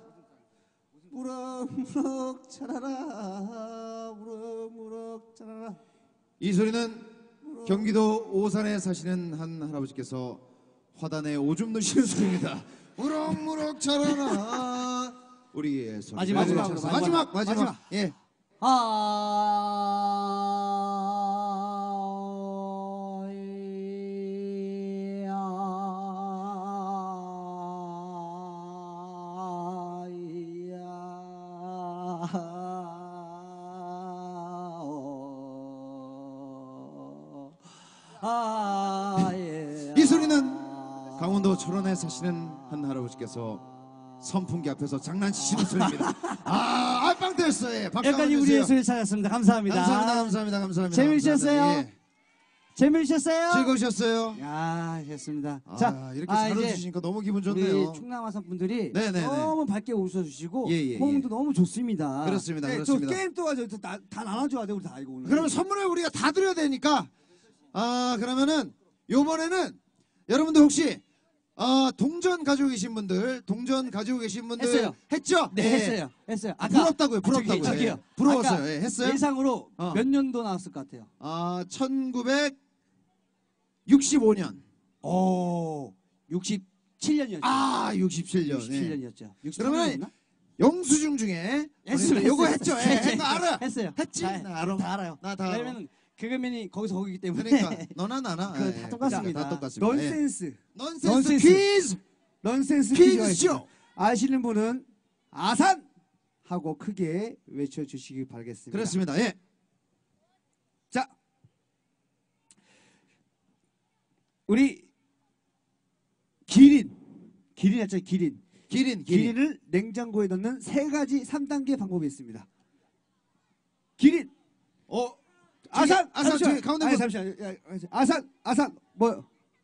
무럭무럭 자라라, 무럭무럭 자라라. 이 소리는 경기도 오산에 사시는 한 할아버지께서 화단에 오줌 넣으시는 소리입니다. 무럭무럭 자라라. 우리의 소리. 마지막으로, 마지막. 예. 이 소리는 강원도 철원에 사시는 한 할아버지께서 선풍기 앞에서 장난치시는 소리입니다. 빵 터졌어요. 예, 박수 한번 여기까지 주세요. 우리의 소리 찾았습니다. 감사합니다. 감사합니다. 재미있었어요? 감사합니다. 예. 재미있었어요? 즐거우셨어요? 야, 됐습니다. 이렇게 잘 이제 웃으시니까 너무 기분 우리 좋네요. 충남 화성 분들이 네네네. 너무 밝게 웃어주시고 예. 호응도 너무 좋습니다. 그렇습니다. 네, 그렇습니다. 저 게임 또 가지고 다 나눠줘야 돼 우리 다 이거 오늘. 그러면 선물을 우리가 다 드려야 되니까 그러면은 요번에는 여러분들 혹시 동전 가지고 계신 분들 했어요. 했죠? 네, 예. 했어요. 부럽다고요. 저기요. 예. 부러워서요. 아까 예, 했어요? 예상으로 어. 몇 년도 나왔을 것 같아요? 1965년. 오, 67년이었죠. 67년. 67년이었죠. 그러면 영수증 중에 했어요. 요거 했죠? 예, 한거 알아. 했어요. 했지? 다, 나 알아. 다 알아요. 나 다 알아. 왜냐면 개그맨이 거기서 거기기 때문에. 그러니까 너나 나나 다 똑같습니다. 다 똑같습니다. 예. 넌센스. 넌센스 퀴즈. 넌센스 퀴즈쇼. 퀴즈쇼. 아시는 분은 아산 하고 크게 외쳐주시기 바라겠습니다. 그렇습니다. 예. 자, 우리 기린이었죠. 기린을 냉장고에 넣는 3가지 3단계 방법이 있습니다. 기린. 아산 저기 가운데 분. 잠시만. 아산 뭐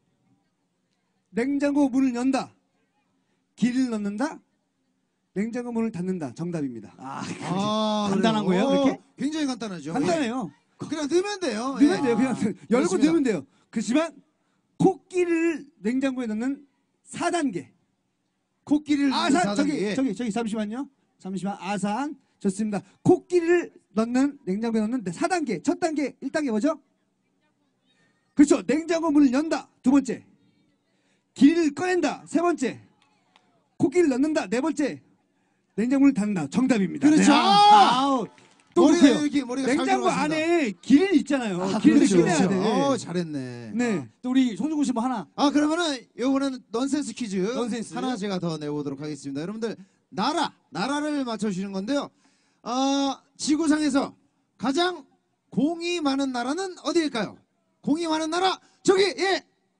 냉장고 문을 연다. 기린을 넣는다. 냉장고 문을 닫는다. 정답입니다. 간단한 그래요? 거예요, 그렇게? 굉장히 간단하죠. 간단해요. 예. 그냥 넣으면 돼요. 넣으면 예. 돼요. 그냥 열고 그렇습니다. 넣으면 돼요. 그렇지만 코끼리를 냉장고에 넣는 4단계. 코끼리를 넣는 아산 4단계. 예. 저기 잠시만 아산 좋습니다. 코끼리를 넣는 냉장고에 넣는 4단계. 첫 단계 1단계 뭐죠? 그렇죠. 냉장고 문을 연다. 2번째. 기린을 꺼낸다. 3번째. 코끼리를 넣는다. 4번째. 냉장고를 닫는다. 정답입니다. 그렇죠. 아우, 또 머리가 보세요. 이렇게 머리가 잘 냉장고 들어갔습니다. 안에 기린이 있잖아요. 기린을 그렇죠, 꺼내야 그렇죠. 돼. 잘했네. 네. 또 우리 송중근 씨 뭐 하나. 그러면은 요번에는 넌센스 퀴즈 넌센스. 하나 제가 더 내보도록 하겠습니다. 여러분들 나라를 맞춰주시는 건데요. 지구상에서 가장 공이 많은 나라는 어디일까요? 공이 많은 나라 저기 예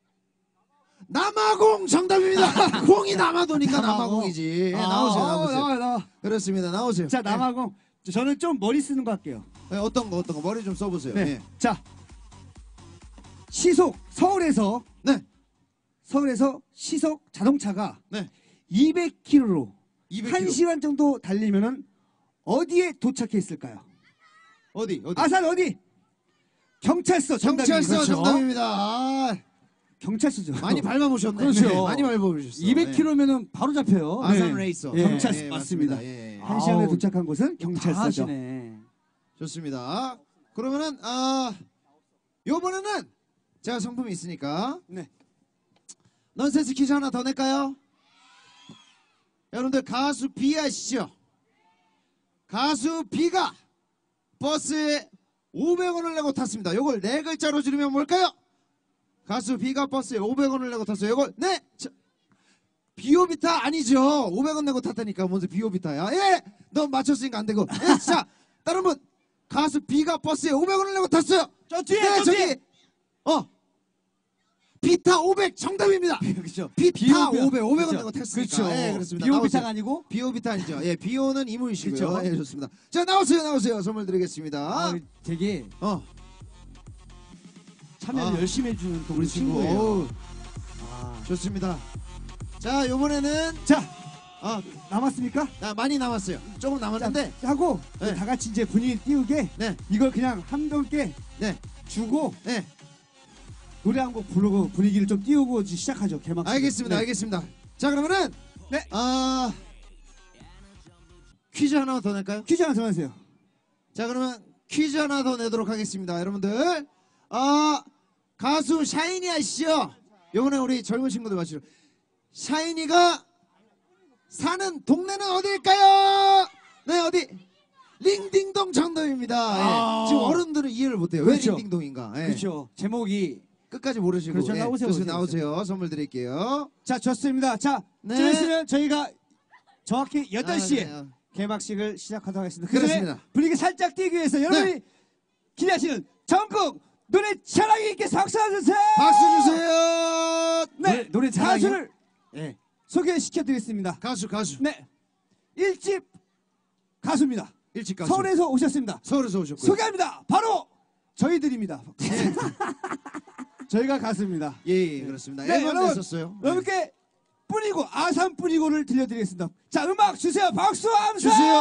남아공 정답입니다. 공이 남아도니까 남아공이지. 예, 나오세요. 나와. 그렇습니다. 나오세요. 자, 남아공. 저는 좀 머리 쓰는 거 할게요. 예, 어떤 거 머리 좀 써보세요. 네. 예. 자, 시속 서울에서 네. 시속 자동차가 네. 200km로 200km. 1시간 정도 달리면은 어디에 도착해 있을까요? 어디? 아산 어디? 경찰서 정답입니다. 경찰서 그렇죠. 정답입니다. 경찰서죠. 많이 밟아보셨네. 그렇죠. 네, 많이 밟아보셨어요. 200km면은 바로 잡혀요. 아산 네. 레이서. 예, 경찰서 예, 맞습니다. 예. 1시간에 아우, 도착한 곳은 경찰서죠. 하시네. 좋습니다. 그러면은 요번에는 제가 상품이 있으니까 네. 넌센스 퀴즈 하나 더 낼까요? 여러분들 가수 비 아시죠? 가수 비가 버스에 500원을 내고 탔습니다. 요걸 4글자로 줄이면 뭘까요? 가수 비가 버스에 500원을 내고 탔어요. 요걸 네! 비오비타 아니죠. 500원 내고 탔다니까 뭔 비오비타야. 예! 너 맞췄으니까 안 되고. 예, 자, 다른 분 가수 비가 버스에 500원을 내고 탔어요. 저 뒤에 네, 저 뒤에. 비타 500 정답입니다. 그렇죠. 비타 비오비타. 500원 그렇죠. 내고 탔으니까. 그렇죠. 예, 그렇습니다. 비오비타가 나오세요. 아니고 비오비타 아니죠. 예, 비오는 이무이시고요. 그렇죠. 예, 좋습니다. 자, 나오세요. 선물 드리겠습니다. 되게 참여를 아. 열심히 해주는 또 우리 그렇죠. 친구예요. 어우, 좋습니다. 자, 요번에는 자, 남았습니까? 많이 남았어요. 조금 남았는데 하고 네. 다 같이 이제 분위기 띄우게 네. 이걸 그냥 한 분께 네. 주고 네. 노래 한 곡 부르고 분위기를 좀 띄우고 이제 시작하죠. 개막. 알겠습니다. 네. 알겠습니다. 자, 그러면은 네. 퀴즈 하나 더 낼까요? 퀴즈 하나 더 내세요. 자, 그러면 퀴즈 하나 더 내도록 하겠습니다. 여러분들 가수 샤이니 아시죠? 요번에 우리 젊은 친구들 마시죠. 샤이니가 사는 동네는 어디일까요? 네, 어디? 링딩동 정답입니다. 예. 지금 어른들은 이해를 못해요. 그렇죠. 왜 링딩동인가? 예. 그렇죠. 제목이 끝까지 모르시고. 그렇죠. 예. 나오세요, 좋습니다. 오세요. 나오세요. 선물 드릴게요. 자, 좋습니다. 자, 네. 좀 있으면 저희가 정확히 8시에 네. 개막식을 시작하도록 하겠습니다. 그 전에 그렇습니다. 분위기 살짝 띄기 위해서 여러분이 기대하시는 전국 노래 자랑이 있게 박수 주세요. 박수 주세요. 네, 노래 자랑이요? 가수를 소개시켜드리겠습니다. 가수. 네, 1집 가수입니다. 일찍 가수. 서울에서 오셨습니다. 서울에서 오셨고요. 소개합니다. 바로 저희들입니다. 저희가 가수입니다. 예, 그렇습니다. 네, 앨범 여러분, 냈었어요. 여러분께 뿌리고 아산 뿌리고를 들려드리겠습니다. 자, 음악 주세요. 박수 함성. 주세요.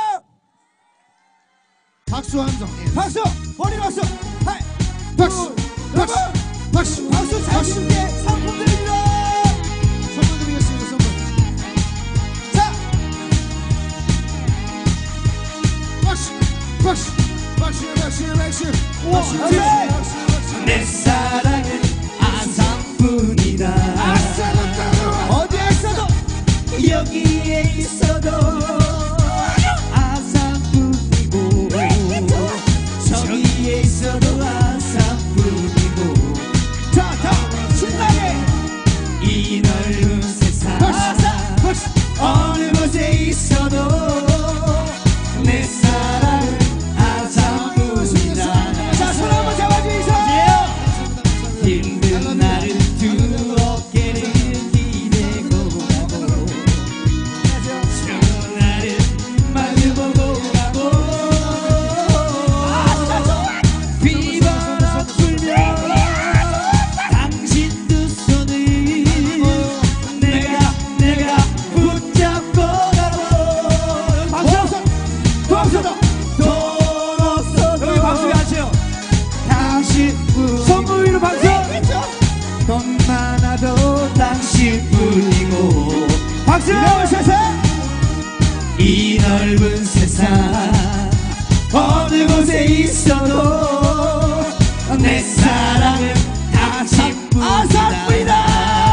박수 함성. 예. 박수. 머리 박수. 하이. 박수. 여러분, 박수. 박수 잘 치는 게 상품 드립니다. 선물 드리겠습니다. 선물. 자, 박수. 우와, 내 사랑은 아산뿐이다. 어디에 있어도 여기에 있어도 아산뿐이고 저기에 있어도 아산뿐이고 자, 신나게 이 넓은 세상 어느 곳에 있어도 내 사랑은 아산뿐이다. 자, 손 한번 잡아주이소. 힘든 날은 두 어깨를 기대고 가고 좋은 날은 마주보고 가고 비바람 불면 당신 두 손을 내가 붙잡고 가고 박수 돈 없어도 여기 박수 안 쳐요. 당신뿐 선물 위로 박수. 돈 많아도 당신뿐이고 박수. 이 넓은 세상 어느 곳에 있어도 내 사랑은 당신뿐이다. 아산뿐이다.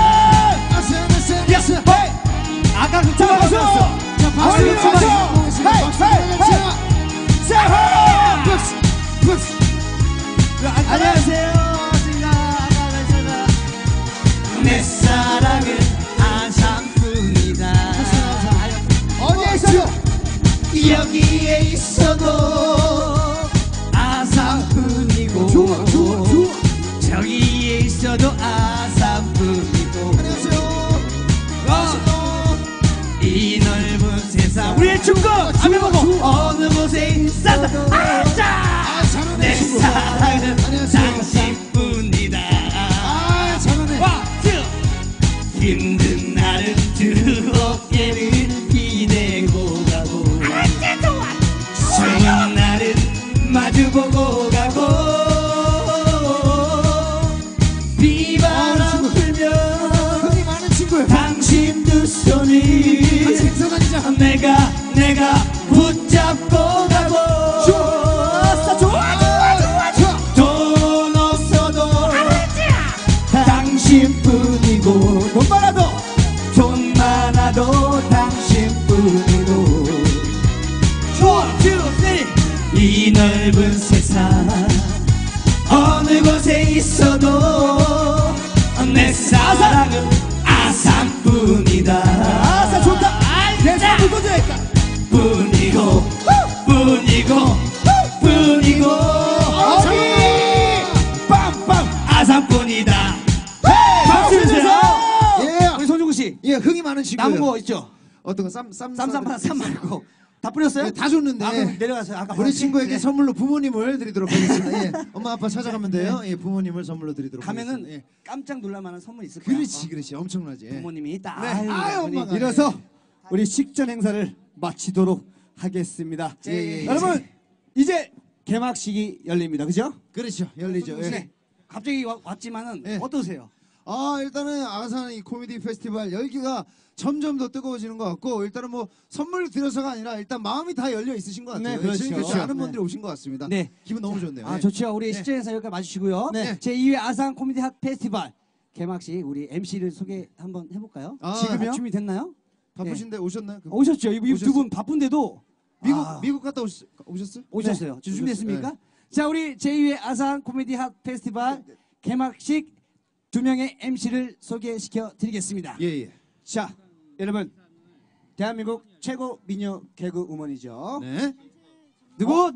아까 그 박수. 자, 박수. 안녕하세요. 내 사랑은 아산뿐이다. 어디에 있어도 여기에 있어도 아산뿐이고 저기에 있어도 아산뿐이고 이 넓은 세상 우리의 중국 앞에 보고 어느 곳에 있어도 내 사랑은 당신뿐이다. 힘든 날은 두 어깨를 기대고 가고 좋은 날은 마주보고 가고 비바람 불면 당신 두 손을 내가 붙잡고 가고 돈 없어도 당신뿐이고 돈 많아도 당신뿐이고 이 넓은 세상 어느 곳에 있어도 내 사랑은 아산뿐이다. 아산 좋다. 내 사랑 묻어줘야겠다. 뿐이고 빵빵 아산뿐이다. 박수 주세요. 우리 손중구 씨. 예, 흥이 많은 친구예요. 남은 거 있죠? 어떤 거 쌈 말고 다 뿌렸어요? 네, 다 줬는데. 그럼 내려가세요. 아까 우리 봤지? 친구에게 네. 선물로 부모님을 드리도록 하겠습니다. 예, 엄마 아빠 찾아가면 돼요. 예, 부모님을 선물로 드리도록 가면은 하겠습니다. 예. 깜짝 놀랄만한 선물이 있을 거야. 그렇지, 엄청나지. 예. 부모님이 딱. 네. 아유, 엄마가. 이래서 우리 식전 행사를 마치도록 하겠습니다. 예. 여러분 이제 개막식이 열립니다. 그죠? 그렇죠, 열리죠. 예. 네. 갑자기 왔지만은 예. 어떠세요? 일단은 아산 이 코미디 페스티벌 열기가 점점 더 뜨거워지는 것 같고, 일단은 뭐 선물 드려서가 아니라 일단 마음이 다 열려 있으신 것 같아요. 네, 그렇죠. 지금까지 많은 분들이 오신 것 같습니다. 네. 기분 너무 좋네요. 아 예. 좋죠. 우리 네. 식전 행사 여기까지 마주치고요. 네. 제 2회 아산 코미디 핫 페스티벌 개막식 우리 MC를 소개 한번 해볼까요? 지금요? 준비됐나요? 바쁘신데 오셨나요? 오셨죠. 이 두 분 바쁜데도 미국 갔다 오셨어요? 오셨어요. 지금 준비됐습니까? 네. 자, 우리 제2회 아산 코미디 핫 페스티벌 개막식 2명의 MC를 소개시켜 드리겠습니다. 예. 자, 여러분 대한민국 최고 미녀 개그 우먼이죠. 네. 누구?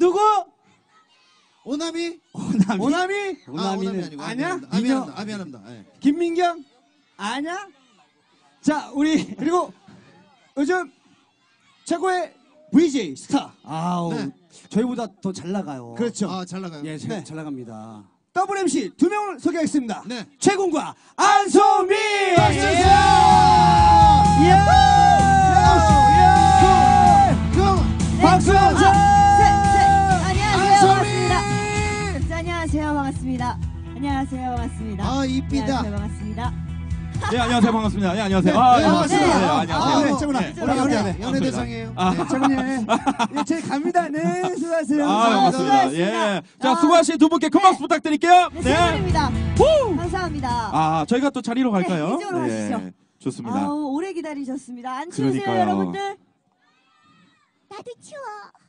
오나미? 오나미? 오나미는 아니야? 아니고. 미안합니다. 미안합니다. 예. 김민경? 아냐? 자, 우리 그리고 요즘 최고의 VJ 스타. 아우, 네. 저희보다 더 잘 나가요. 그렇죠. 잘 나가요. 예, 네. 잘 나갑니다. 더블 MC 두 명을 소개하겠습니다. 네. 최군과 안소미. 박수 주세요. 예. 박수 주세요. 안녕하세요. 안소미. 반갑습니다. 자, 안녕하세요. 반갑습니다. 안녕하세요. 반갑습니다. 아, 이쁘다. 안녕하세요. 반갑습니다. 네, 안녕하세요. 반갑습니다. 네, 안녕하세요. 네, 아, 네, 반갑습니다. 네. 네, 아, 안녕하세요. 네, 최군아. 네. 우리 연애. 연애 대상이에요. 아. 최군님. 예, 저희 갑니다. 네, 수고하세요. 아, 반갑습니다. 수고하셨습니다. 예. 자, 수고하 씨 두 분께 큰 박수 부탁드릴게요. 네, 세븐입니다. 감사합니다. 아, 저희가 또 자리로 갈까요? 네, 이쪽으로 가시죠. 좋습니다. 아우, 오래 기다리셨습니다. 안 추우세요, 그러니까요. 여러분들? 나도 추워.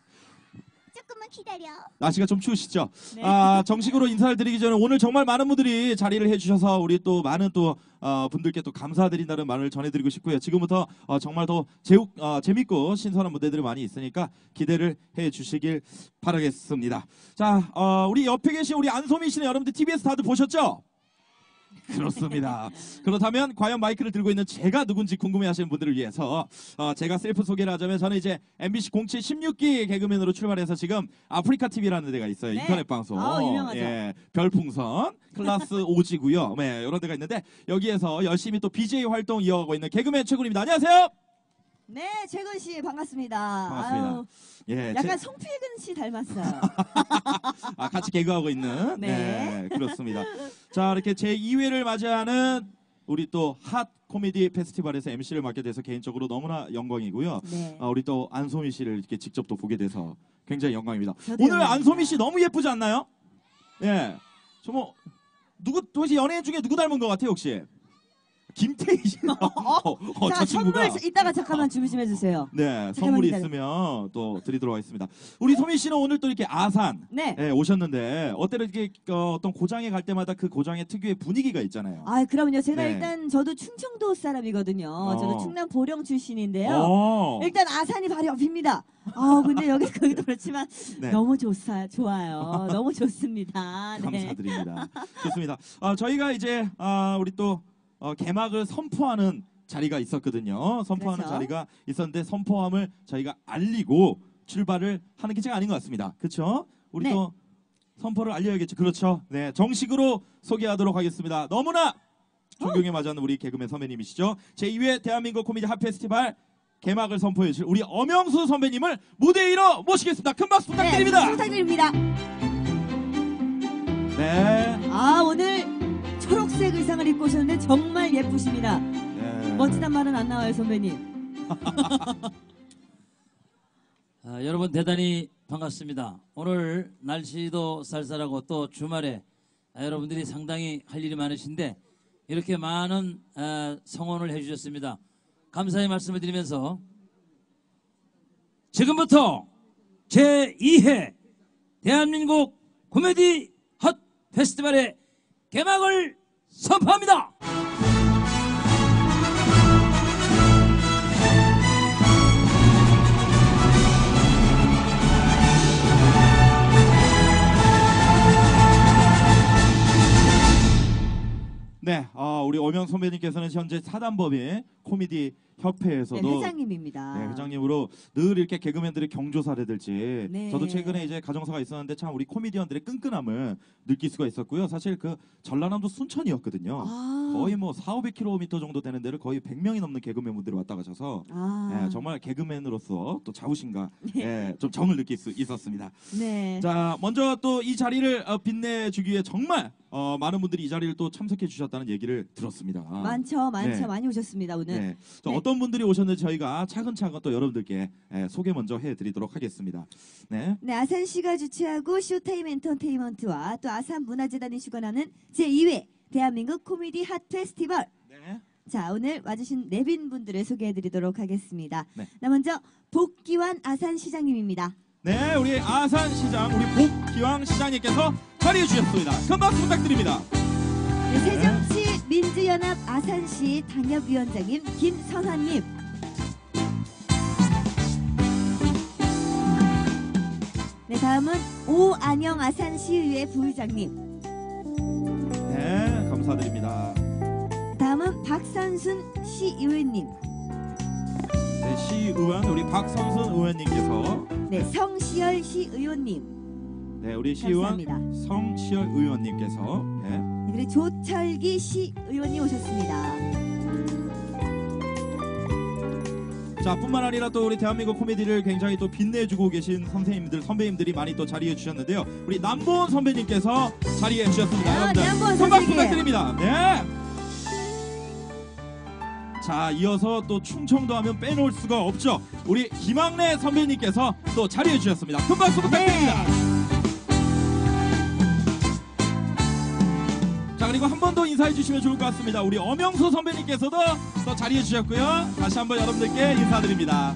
조금만 기다려. 날씨가 좀 추우시죠? 네. 아, 정식으로 인사를 드리기 전에 오늘 정말 많은 분들이 자리를 해주셔서 우리 또 많은 또 분들께 또 감사드린다는 말을 전해드리고 싶고요. 지금부터 정말 더 재밌고 신선한 무대들이 많이 있으니까 기대를 해주시길 바라겠습니다. 자, 우리 옆에 계신 우리 안소미 씨는 여러분들 TBS 다들 보셨죠? 그렇습니다. 그렇다면 과연 마이크를 들고 있는 제가 누군지 궁금해하시는 분들을 위해서 제가 셀프 소개를 하자면 저는 이제 MBC 07 16기 개그맨으로 출발해서 지금 아프리카 TV라는 데가 있어요. 네. 인터넷 방송. 유명하죠. 예, 별풍선 클래스 오지고요. 네, 이런 데가 있는데 여기에서 열심히 또 BJ 활동 이어가고 있는 개그맨 최군입니다. 안녕하세요. 네, 최근 씨 반갑습니다. 반갑습니다. 아유, 예, 약간 송필근 씨 닮았어요. 같이 개그하고 있는 네. 그렇습니다. 자, 이렇게 제 2회를 맞이하는 우리 또 핫 코미디 페스티벌에서 MC를 맡게 돼서 개인적으로 너무나 영광이고요. 네. 우리 또 안소미 씨를 이렇게 직접 또 보게 돼서 굉장히 영광입니다. 저도 오늘 영광입니다. 안소미 씨 너무 예쁘지 않나요? 예, 저 뭐 누구 도대체 연예인 중에 누구 닮은 것 같아요 혹시? 김태희 씨. 자, 저 친구가. 선물 이따가 잠깐만 준비 좀 해주세요. 네, 선물이 기다려. 있으면 또 드리도록 하겠습니다. 우리 소미 씨는 오늘 또 이렇게 아산 네. 오셨는데 어때요? 이렇게 어떤 고장에 갈 때마다 그 고장의 특유의 분위기가 있잖아요. 아, 그럼요. 제가 네. 일단 저도 충청도 사람이거든요. 저도 충남 보령 출신인데요. 어. 일단 아산이 바로 옆입니다. 아, 근데 거기도 그렇지만 네. 너무 좋아요. 너무 좋습니다. 네. 감사드립니다. 좋습니다. 저희가 이제 우리 또 개막을 선포하는 자리가 있었거든요. 선포하는 그렇죠. 자리가 있었는데 선포함을 저희가 알리고 출발을 하는 게 제가 아닌 것 같습니다. 그렇죠? 우리 네. 또 선포를 알려야겠죠. 그렇죠. 네, 정식으로 소개하도록 하겠습니다. 너무나 존경에 맞는 우리 개그맨 선배님이시죠. 제2회 대한민국 코미디 핫 페스티벌 개막을 선포해 주실 우리 엄영수 선배님을 무대 위로 모시겠습니다. 큰 박수 부탁드립니다. 네, 부탁드립니다. 네. 아, 오늘 초록색 의상을 입고 오셨는데 정말 예쁘십니다. 네. 멋지단 말은 안 나와요, 선배님. 여러분 대단히 반갑습니다. 오늘 날씨도 쌀쌀하고 또 주말에 여러분들이 상당히 할 일이 많으신데 이렇게 많은 성원을 해주셨습니다. 감사의 말씀을 드리면서 지금부터 제2회 대한민국 코미디 핫 페스티벌의 개막을 선포합니다. 네, 우리 엄영 선배님께서는 현재 사단법인 코미디 협회에서도 네, 회장님입니다. 네, 회장님으로 늘 이렇게 개그맨들의 경조사라든지 네. 저도 최근에 이제 가정사가 있었는데 참 우리 코미디언들의 끈끈함을 느낄 수가 있었고요. 사실 그 전라남도 순천이었거든요. 아. 거의 뭐 4,500km 정도 되는 데를 거의 100명이 넘는 개그맨분들이 왔다 가셔서 아. 예, 정말 개그맨으로서 또 자부심과 네. 예, 좀 정을 느낄 수 있었습니다. 네. 자, 먼저 또 이 자리를 빛내주기 위해 정말 많은 분들이 이 자리를 또 참석해 주셨다는 얘기를 들었습니다. 많죠. 네. 많이 오셨습니다, 오늘. 네. 자, 네. 어떤 분들이 오셨는지 저희가 차근차근 또 여러분들께 소개 먼저 해드리도록 하겠습니다. 네. 네, 아산시가 주최하고 쇼타임 엔터테인먼트와 또 아산문화재단이 주관하는 제2회 대한민국 코미디 핫 페스티벌. 네. 자, 오늘 와주신 내빈분들을 소개해드리도록 하겠습니다. 네. 먼저 복기환 아산시장님입니다. 네, 우리 아산시장, 우리 복기왕 시장님께서 자리해 주셨습니다. 큰 박수 부탁드립니다. 네, 새정치 민주연합 아산시 당협위원장님 김선환님. 네, 다음은 오안영 아산시의회 부의장님. 네, 감사드립니다. 다음은 다음은 박선순 시의원님. 네, 시의원 우리 박선순 의원님께서 네, 성시열 시의원님. 네, 우리 시의원 감사합니다. 성시열 의원님께서 네. 네, 그리고 조철기 시의원님 오셨습니다. 자, 뿐만 아니라 또 우리 대한민국 코미디를 굉장히 또 빛내주고 계신 선배님들이 많이 또 자리해 주셨는데요. 우리 남보은 선배님께서 자리해 주셨습니다. 여러분들 남보은 손박 선생님. 부탁드립니다. 네. 자, 이어서 또 충청도 하면 빼놓을 수가 없죠. 우리 김학래 선배님께서 또 자리해 주셨습니다. 큰 박수 부탁드립니다. 자, 그리고 한 번 더 인사해 주시면 좋을 것 같습니다. 우리 엄영수 선배님께서도 또 자리해 주셨고요. 다시 한번 여러분들께 인사드립니다.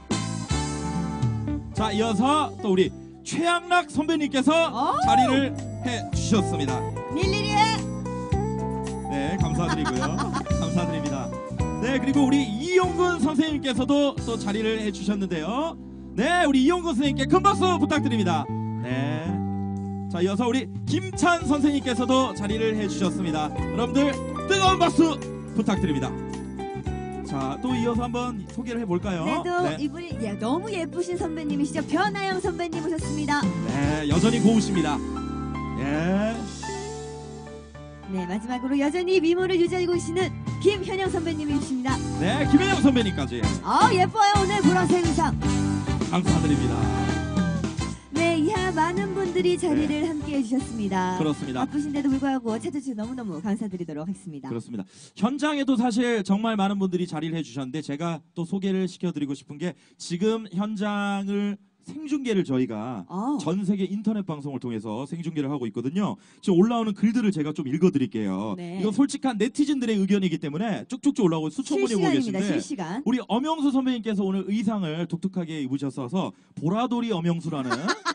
자, 이어서 또 우리 최양락 선배님께서 자리를 해 주셨습니다. 밀리리에. 네, 감사드리고요. 감사드립니다. 네, 그리고 우리 이용근 선생님께서도 또 자리를 해 주셨는데요. 네, 우리 이용근 선생님께 큰 박수 부탁드립니다. 네. 자, 이어서 우리 김찬 선생님께서도 자리를 해주셨습니다. 여러분들 뜨거운 박수 부탁드립니다. 자, 또 이어서 한번 소개를 해볼까요? 네, 또 네. 이분이 너무 예쁘신 선배님이시죠. 변하영 선배님 오셨습니다. 네, 여전히 고우십니다. 예. 네, 마지막으로 여전히 미모를 유지하고 계시는 김현영 선배님이십니다. 네, 김혜영 선배님까지 예뻐요. 오늘 보라색 의상. 감사드립니다. 네, 이하 많은 분들이 자리를 함께 해주셨습니다. 그렇습니다. 바쁘신데도 불구하고 찾아주셔서 너무너무 감사드리도록 하겠습니다. 그렇습니다. 현장에도 사실 정말 많은 분들이 자리를 해주셨는데 제가 또 소개를 시켜드리고 싶은 게 지금 현장을 생중계를 저희가 전 세계 인터넷 방송을 통해서 생중계를 하고 있거든요. 지금 올라오는 글들을 제가 좀 읽어드릴게요. 네. 이건 솔직한 네티즌들의 의견이기 때문에 쭉쭉쭉 올라오고 수천 분이 보고 실시간입니다. 계신데 실시간. 우리 엄영수 선배님께서 오늘 의상을 독특하게 입으셔서 보라돌이 엄영수라는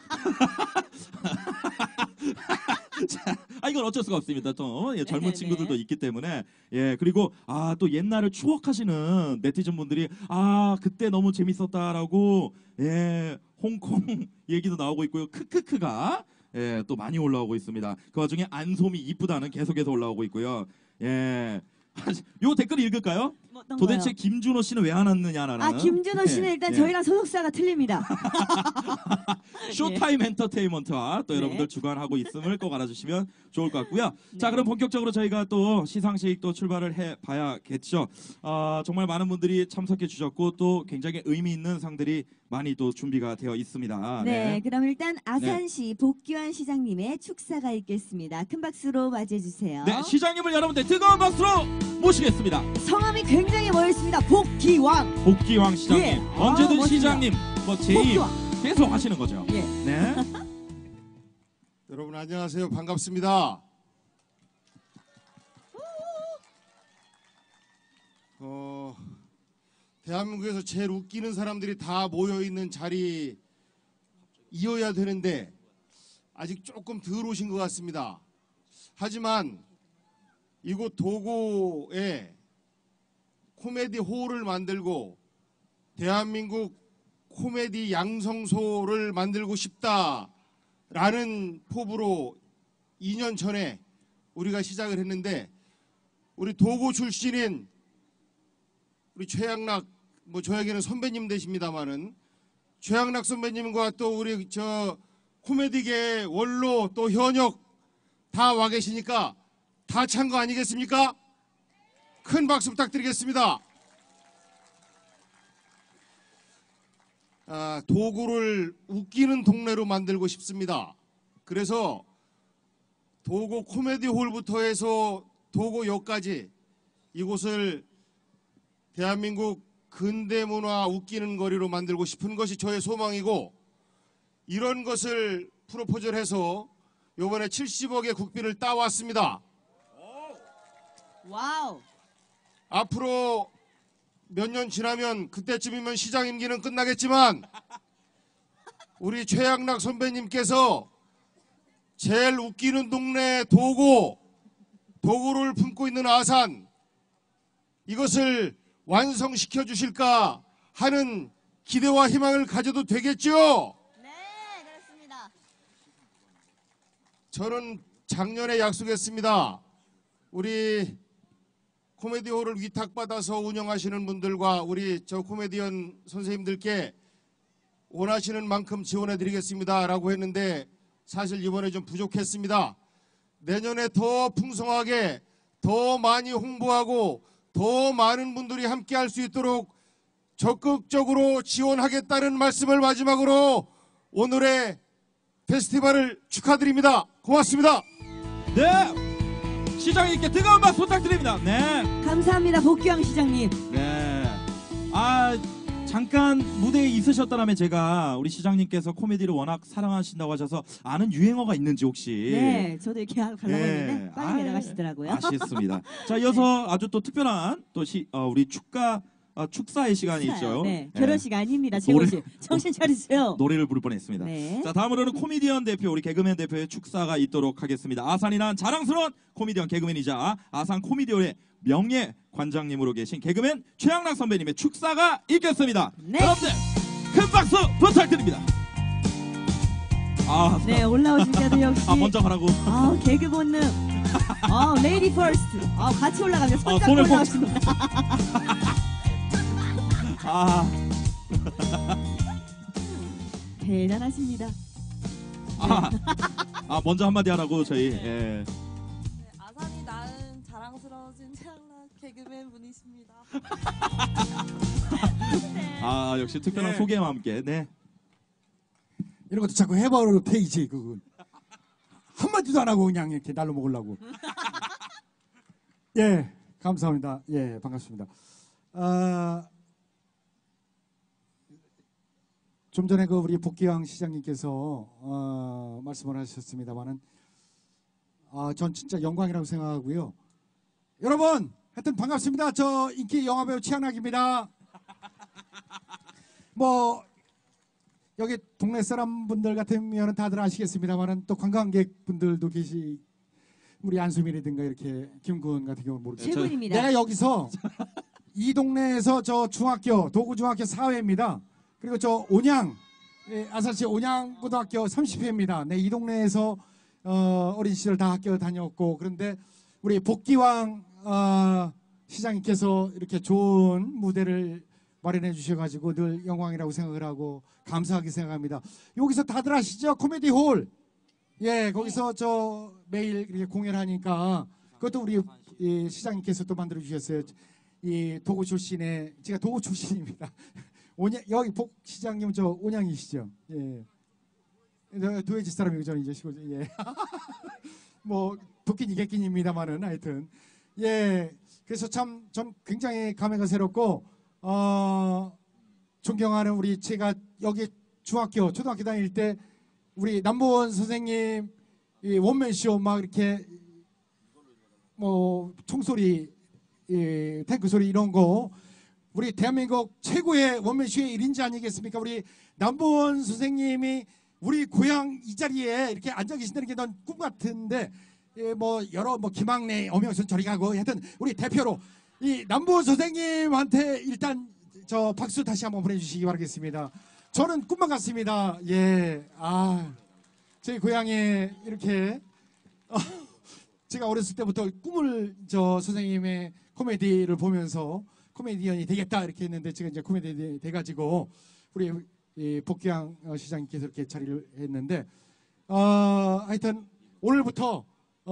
자, 이건 어쩔 수가 없습니다. 또 젊은 네네. 친구들도 있기 때문에 그리고 또 옛날을 추억하시는 네티즌 분들이 그때 너무 재밌었다라고 홍콩 얘기도 나오고 있고요. 크크크가 또 많이 올라오고 있습니다. 그 와중에 안솜이 이쁘다는 계속해서 올라오고 있고요. 요 댓글 읽을까요? 어떤 도대체 거요? 김준호 씨는 왜 안 왔느냐라는. 김준호 씨는 일단 저희랑 소속사가 틀립니다. 쇼타임 엔터테인먼트와 또 네. 여러분들 주관하고 있음을 꼭 알아주시면 좋을 것 같고요. 자, 그럼 본격적으로 저희가 또 시상식 또 출발을 해봐야겠죠. 정말 많은 분들이 참석해 주셨고 또 굉장히 의미 있는 상들이 많이 또 준비가 되어 있습니다. 네, 그럼 일단 아산시 복귀환 시장님의 축사가 있겠습니다. 큰 박수로 맞이해 주세요. 네, 시장님을 여러분들 뜨거운 박수로 모시겠습니다. 성함이 굉장히 멋있습니다. 복귀왕. 복귀왕 시장님. 예. 언제든 멋집니다. 시장님 뭐 제임 복귀왕. 계속 하시는 거죠. 예. 네. 여러분 안녕하세요. 반갑습니다. 대한민국에서 제일 웃기는 사람들이 다 모여있는 자리이어야 되는데 아직 조금 덜 오신 것 같습니다. 하지만 이곳 도고에 코미디 홀을 만들고 대한민국 코미디 양성소를 만들고 싶다라는 포부로 2년 전에 우리가 시작을 했는데 우리 도고 출신인 우리 최양락 저에게는 선배님 되십니다마는 최양락 선배님과 또 우리 코미디계 원로 또 현역 다 와 계시니까 다 찬 거 아니겠습니까? 큰 박수 부탁드리겠습니다. 도구를 웃기는 동네로 만들고 싶습니다. 그래서 도고 코미디 홀부터 해서 도고역까지 이곳을 대한민국 근대문화 웃기는 거리로 만들고 싶은 것이 저의 소망이고 이런 것을 프로포즈를 해서 이번에 70억의 국비를 따왔습니다. 와우. 앞으로 몇 년 지나면 그때쯤이면 시장 임기는 끝나겠지만 우리 최양락 선배님께서 제일 웃기는 동네 도구를 품고 있는 아산 이것을 완성시켜 주실까 하는 기대와 희망을 가져도 되겠죠? 네, 그렇습니다. 저는 작년에 약속했습니다. 우리 코미디홀을 위탁받아서 운영하시는 분들과 우리 저 코미디언 선생님들께 원하시는 만큼 지원해드리겠습니다라고 했는데 사실 이번에 좀 부족했습니다. 내년에 더 풍성하게 더 많이 홍보하고 더 많은 분들이 함께 할 수 있도록 적극적으로 지원하겠다는 말씀을 마지막으로 오늘의 페스티벌을 축하드립니다. 고맙습니다. 네, 시장님께 뜨거운 박수 부탁드립니다. 네, 감사합니다. 복귀왕 시장님. 네. 아, 잠깐 무대에 있으셨다면 제가 우리 시장님께서 코미디를 워낙 사랑하신다고 하셔서 아는 유행어가 있는지 혹시. 네, 저도 이렇게 가려고 네. 했는데 빨리 내려가시더라고요. 아쉽습니다. 자, 이어서 아주 또 특별한 또 우리 축사의 시간이 있죠. 네, 결혼식 아닙니다. 최고씨. 정신 차리세요. 노래를 부를 뻔했습니다. 네. 자, 다음으로는 코미디언 대표, 우리 개그맨 대표의 축사가 있도록 하겠습니다. 아산이 난 자랑스러운 코미디언 개그맨이자 아산 코미디언의 명예 관장님으로 계신 개그맨 최양락 선배님의 축사가 있겠습니다. 네. 여러분들 큰 박수 부탁드립니다. 네, 올라오신 때도 역시 먼저 가라고. 개그 본능. 레이디 퍼스트. 같이 올라가면 손 잡고 손을 꼭 올라오십니다. 대단하십니다. 먼저 한마디 하라고 저희. 예. 아산이 낳은 자랑스러워진 최양락 개그맨 분이십니다. 역시 특별한 소개와 함께. 네. 이런 것도 자꾸 해버려도 되지 그건. 한마디도 안 하고 그냥 이렇게 날로 먹으려고. 예, 감사합니다. 예, 반갑습니다. 좀 전에 우리 복귀왕 시장님께서 말씀을 하셨습니다만은 전 진짜 영광이라고 생각하고요. 여러분, 하여튼 반갑습니다. 저 인기 영화배우 최양락입니다. 뭐 여기 동네 사람 분들 같으면 다들 아시겠습니다만은 또 관광객분들도 우리 안수민이든가 이렇게 김군 같은 경우는 모르겠어요. 최군입니다. 내가 여기서 이 동네에서 저 중학교 도구중학교 4회입니다. 그리고 저 온양 아산시 온양고등학교 30회입니다. 네, 이 동네에서 어린 시절 다 학교 다녔고 그런데 우리 복귀왕 시장님께서 이렇게 좋은 무대를 마련해 주셔가지고 늘 영광이라고 생각을 하고 감사하게 생각합니다. 여기서 다들 아시죠? 코미디 홀. 예, 거기서 저 매일 이렇게 공연하니까 그것도 우리 시장님께서 또 만들어 주셨어요. 이 도구 출신의 제가 도구 출신입니다. 여기 복 시장님 저 온양이시죠? 예. 도해지 사람이고 저는 이제 시골 예. 뭐 도끼니 개끼니입니다만은 하여튼 예. 그래서 참 전 굉장히 감회가 새롭고 존경하는 우리 제가 여기 중학교 초등학교 다닐 때 우리 남보원 선생님 이 원맨쇼 막 이렇게 뭐 총소리 탱크 소리 이런 거 우리 대한민국 최고의 원맨쇼의 1인자 아니겠습니까? 우리 남보원 선생님이 우리 고향 이 자리에 이렇게 앉아 계신다는 게 난 꿈 같은데 뭐 여러 뭐 김학래 엄영순 저리 가고 하여튼 우리 대표로 이 남보원 선생님한테 일단 저 박수 다시 한번 보내주시기 바라겠습니다. 저는 꿈만 같습니다. 예, 제 고향에 이렇게 제가 어렸을 때부터 꿈을 저 선생님의 코미디를 보면서 코미디언이 되겠다 이렇게 했는데 제가 이제 코미디언이 돼가지고 우리 복귀왕 시장님께서 이렇게 자리를 했는데 하여튼 오늘부터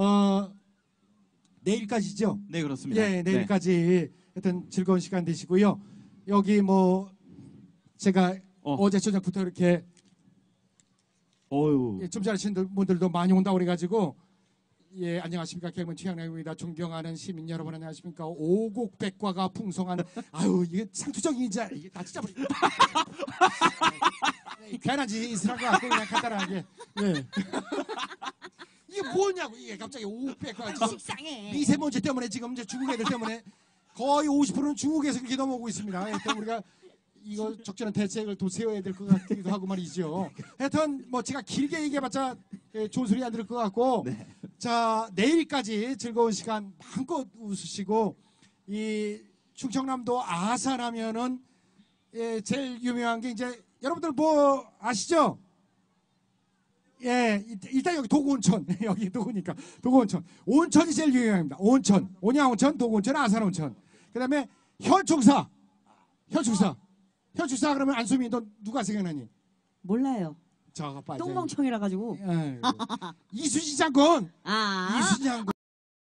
내일까지죠? 네, 그렇습니다. 예, 내일까지 하여튼 즐거운 시간 되시고요. 여기 뭐 제가 어제 저녁부터 이렇게 좀 잘하시는 분들도 많이 온다고 그래가지고 예, 안녕하십니까. 개그맨 최양락입니다. 존경하는 시민 여러분 안녕하십니까. 오곡백과가 풍성한 아유 이게 상투적인 이제 이게 다 찢어버리 괜한 짓을 한 것 같고 그냥 간단하게 예. 이게 뭐냐고 이게 갑자기 오곡백과 식상해. 미세먼지 때문에 지금 이제 중국 애들 때문에 거의 50%는 중국에서 그렇게 넘어오고 있습니다. 하여튼 우리가 이거 적절한 대책을 또 세워야 될 것 같기도 하고 말이죠. 하여튼 뭐 제가 길게 얘기해봤자 좋은 소리 안 들을 것 같고 자 내일까지 즐거운 시간 마음껏 웃으시고 이 충청남도 아산하면은 제일 유명한 게 이제 여러분들 뭐 아시죠? 예, 일단 여기 도구온천 여기 도구니까 도구온천. 온천이 제일 유명합니다. 온천, 온양온천, 도구온천, 아산온천. 그다음에 현충사, 현충사 그러면 안수미 너 누가 생각나니? 몰라요. 저거 봐. 똥멍청이라 가지고. 이수지 장군. 아. 이수지 장군.